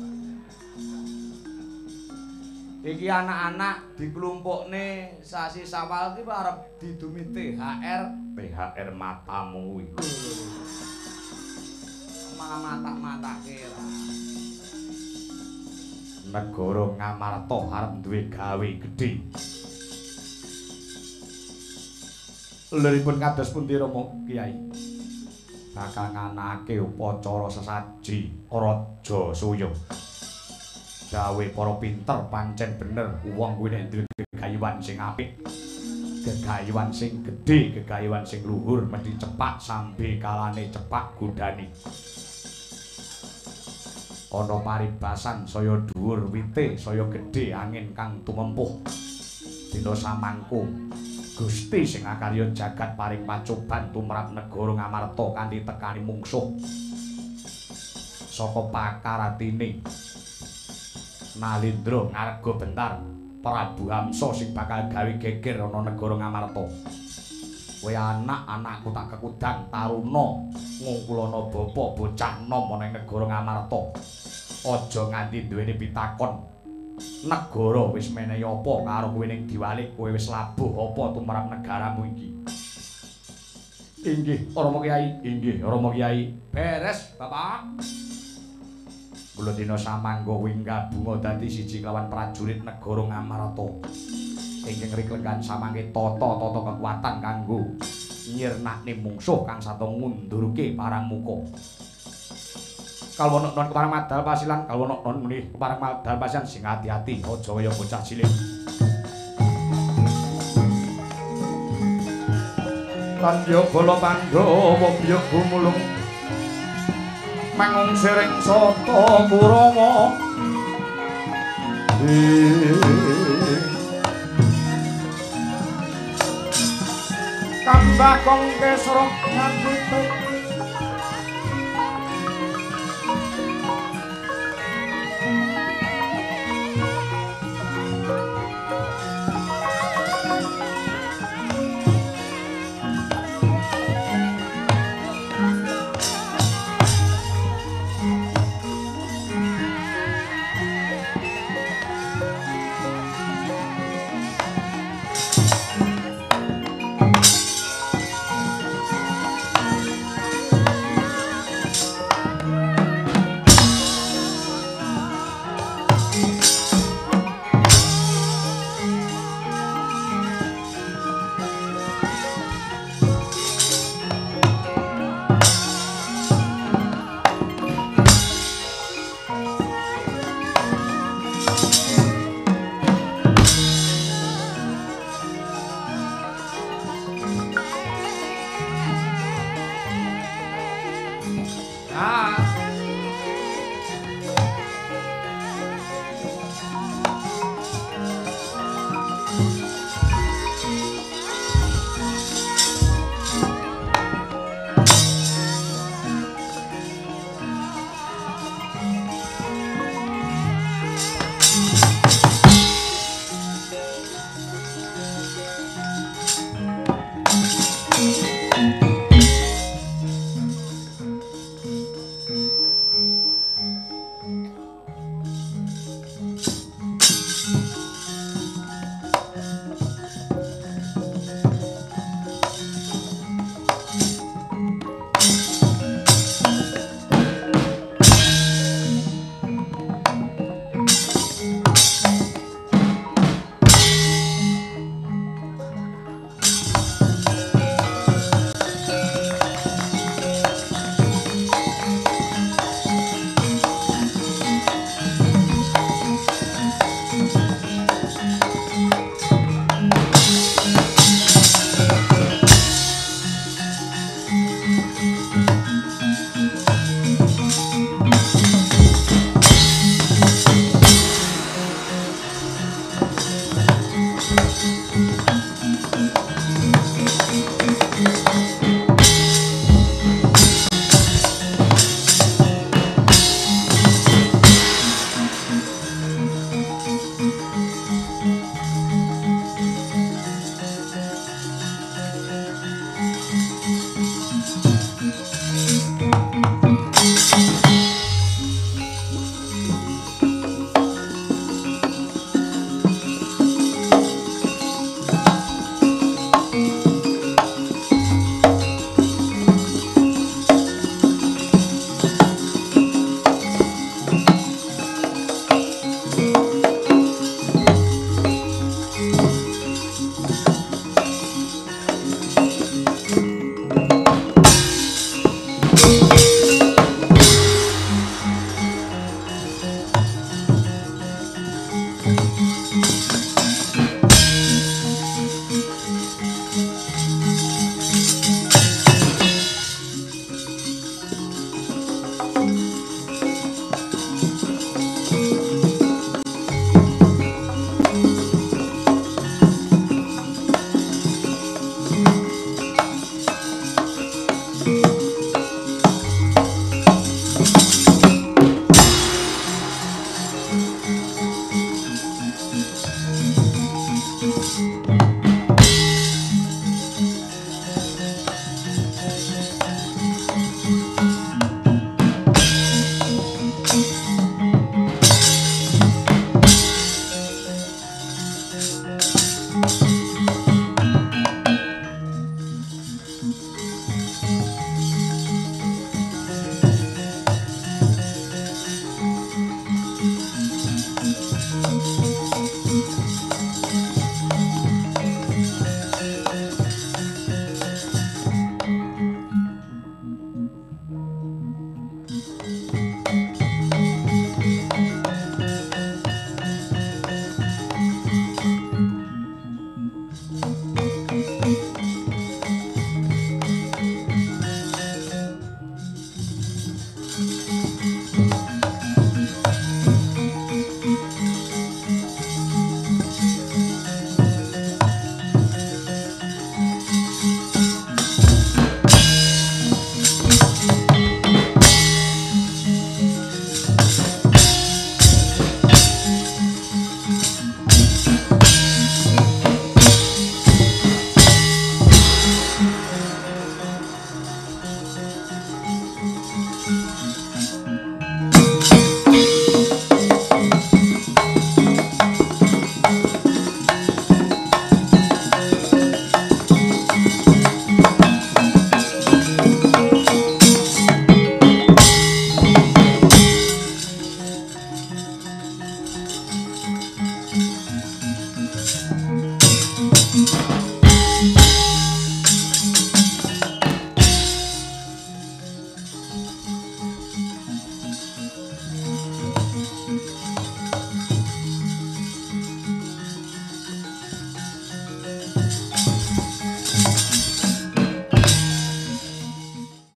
iki anak-anak diklumpukne sasi Sawal iki arep didumi THR matamu kuwi mata-matake ra negara Ngamarta arep duwe gawe gedhe liripun kados pundi Rama Kyai bakal nganakake upacara sesaji Raja Suya gawe para pinter pancen bener wong kuwi nek duwe gegayuhan sing apik gegayuhan sing gedhe gegayuhan sing luhur mesti cepak sambe kalane cepak godane ana paribasan saya dhuwur wite saya gedhe angin kang tumempuh dina samangku Gusti sing akarya jagat paring pacoban tumrap negara Ngamarta kanthi tekani mungsuh saka pakaratine Nalindra ngarga bentar Prabu Hamsa sing bakal gawe geger ana negara Ngamarta. Kowe anak-anakku tak kekudang taruna ngungkulana bapa bocah nom ana ing negara Ngamarta. Aja nganti duweni pitakon. Negara wis menehi apa karo kowe ning diwalik kowe wis labuh apa tumrap negaramu iki. Inggih Rama Kyai, inggih Rama Kyai. Beres, Bapak. Kula dina samangga wingga bunga dadi siji kelawan prajurit negara Ngamarta. Ingkang riklegan samangke tata-tata kekuatan kanggo nyirnakne mungsuh kang sarta ngundurke parang muka. Kalwono non keparang madal pasilan, kalwono non muni keparang madal pasilan sing ati-ati aja kaya bocah cilik. Kandya bala Pandhawa biya gumulung mangung sering sata Kurama Kambakong Kesra ngandhut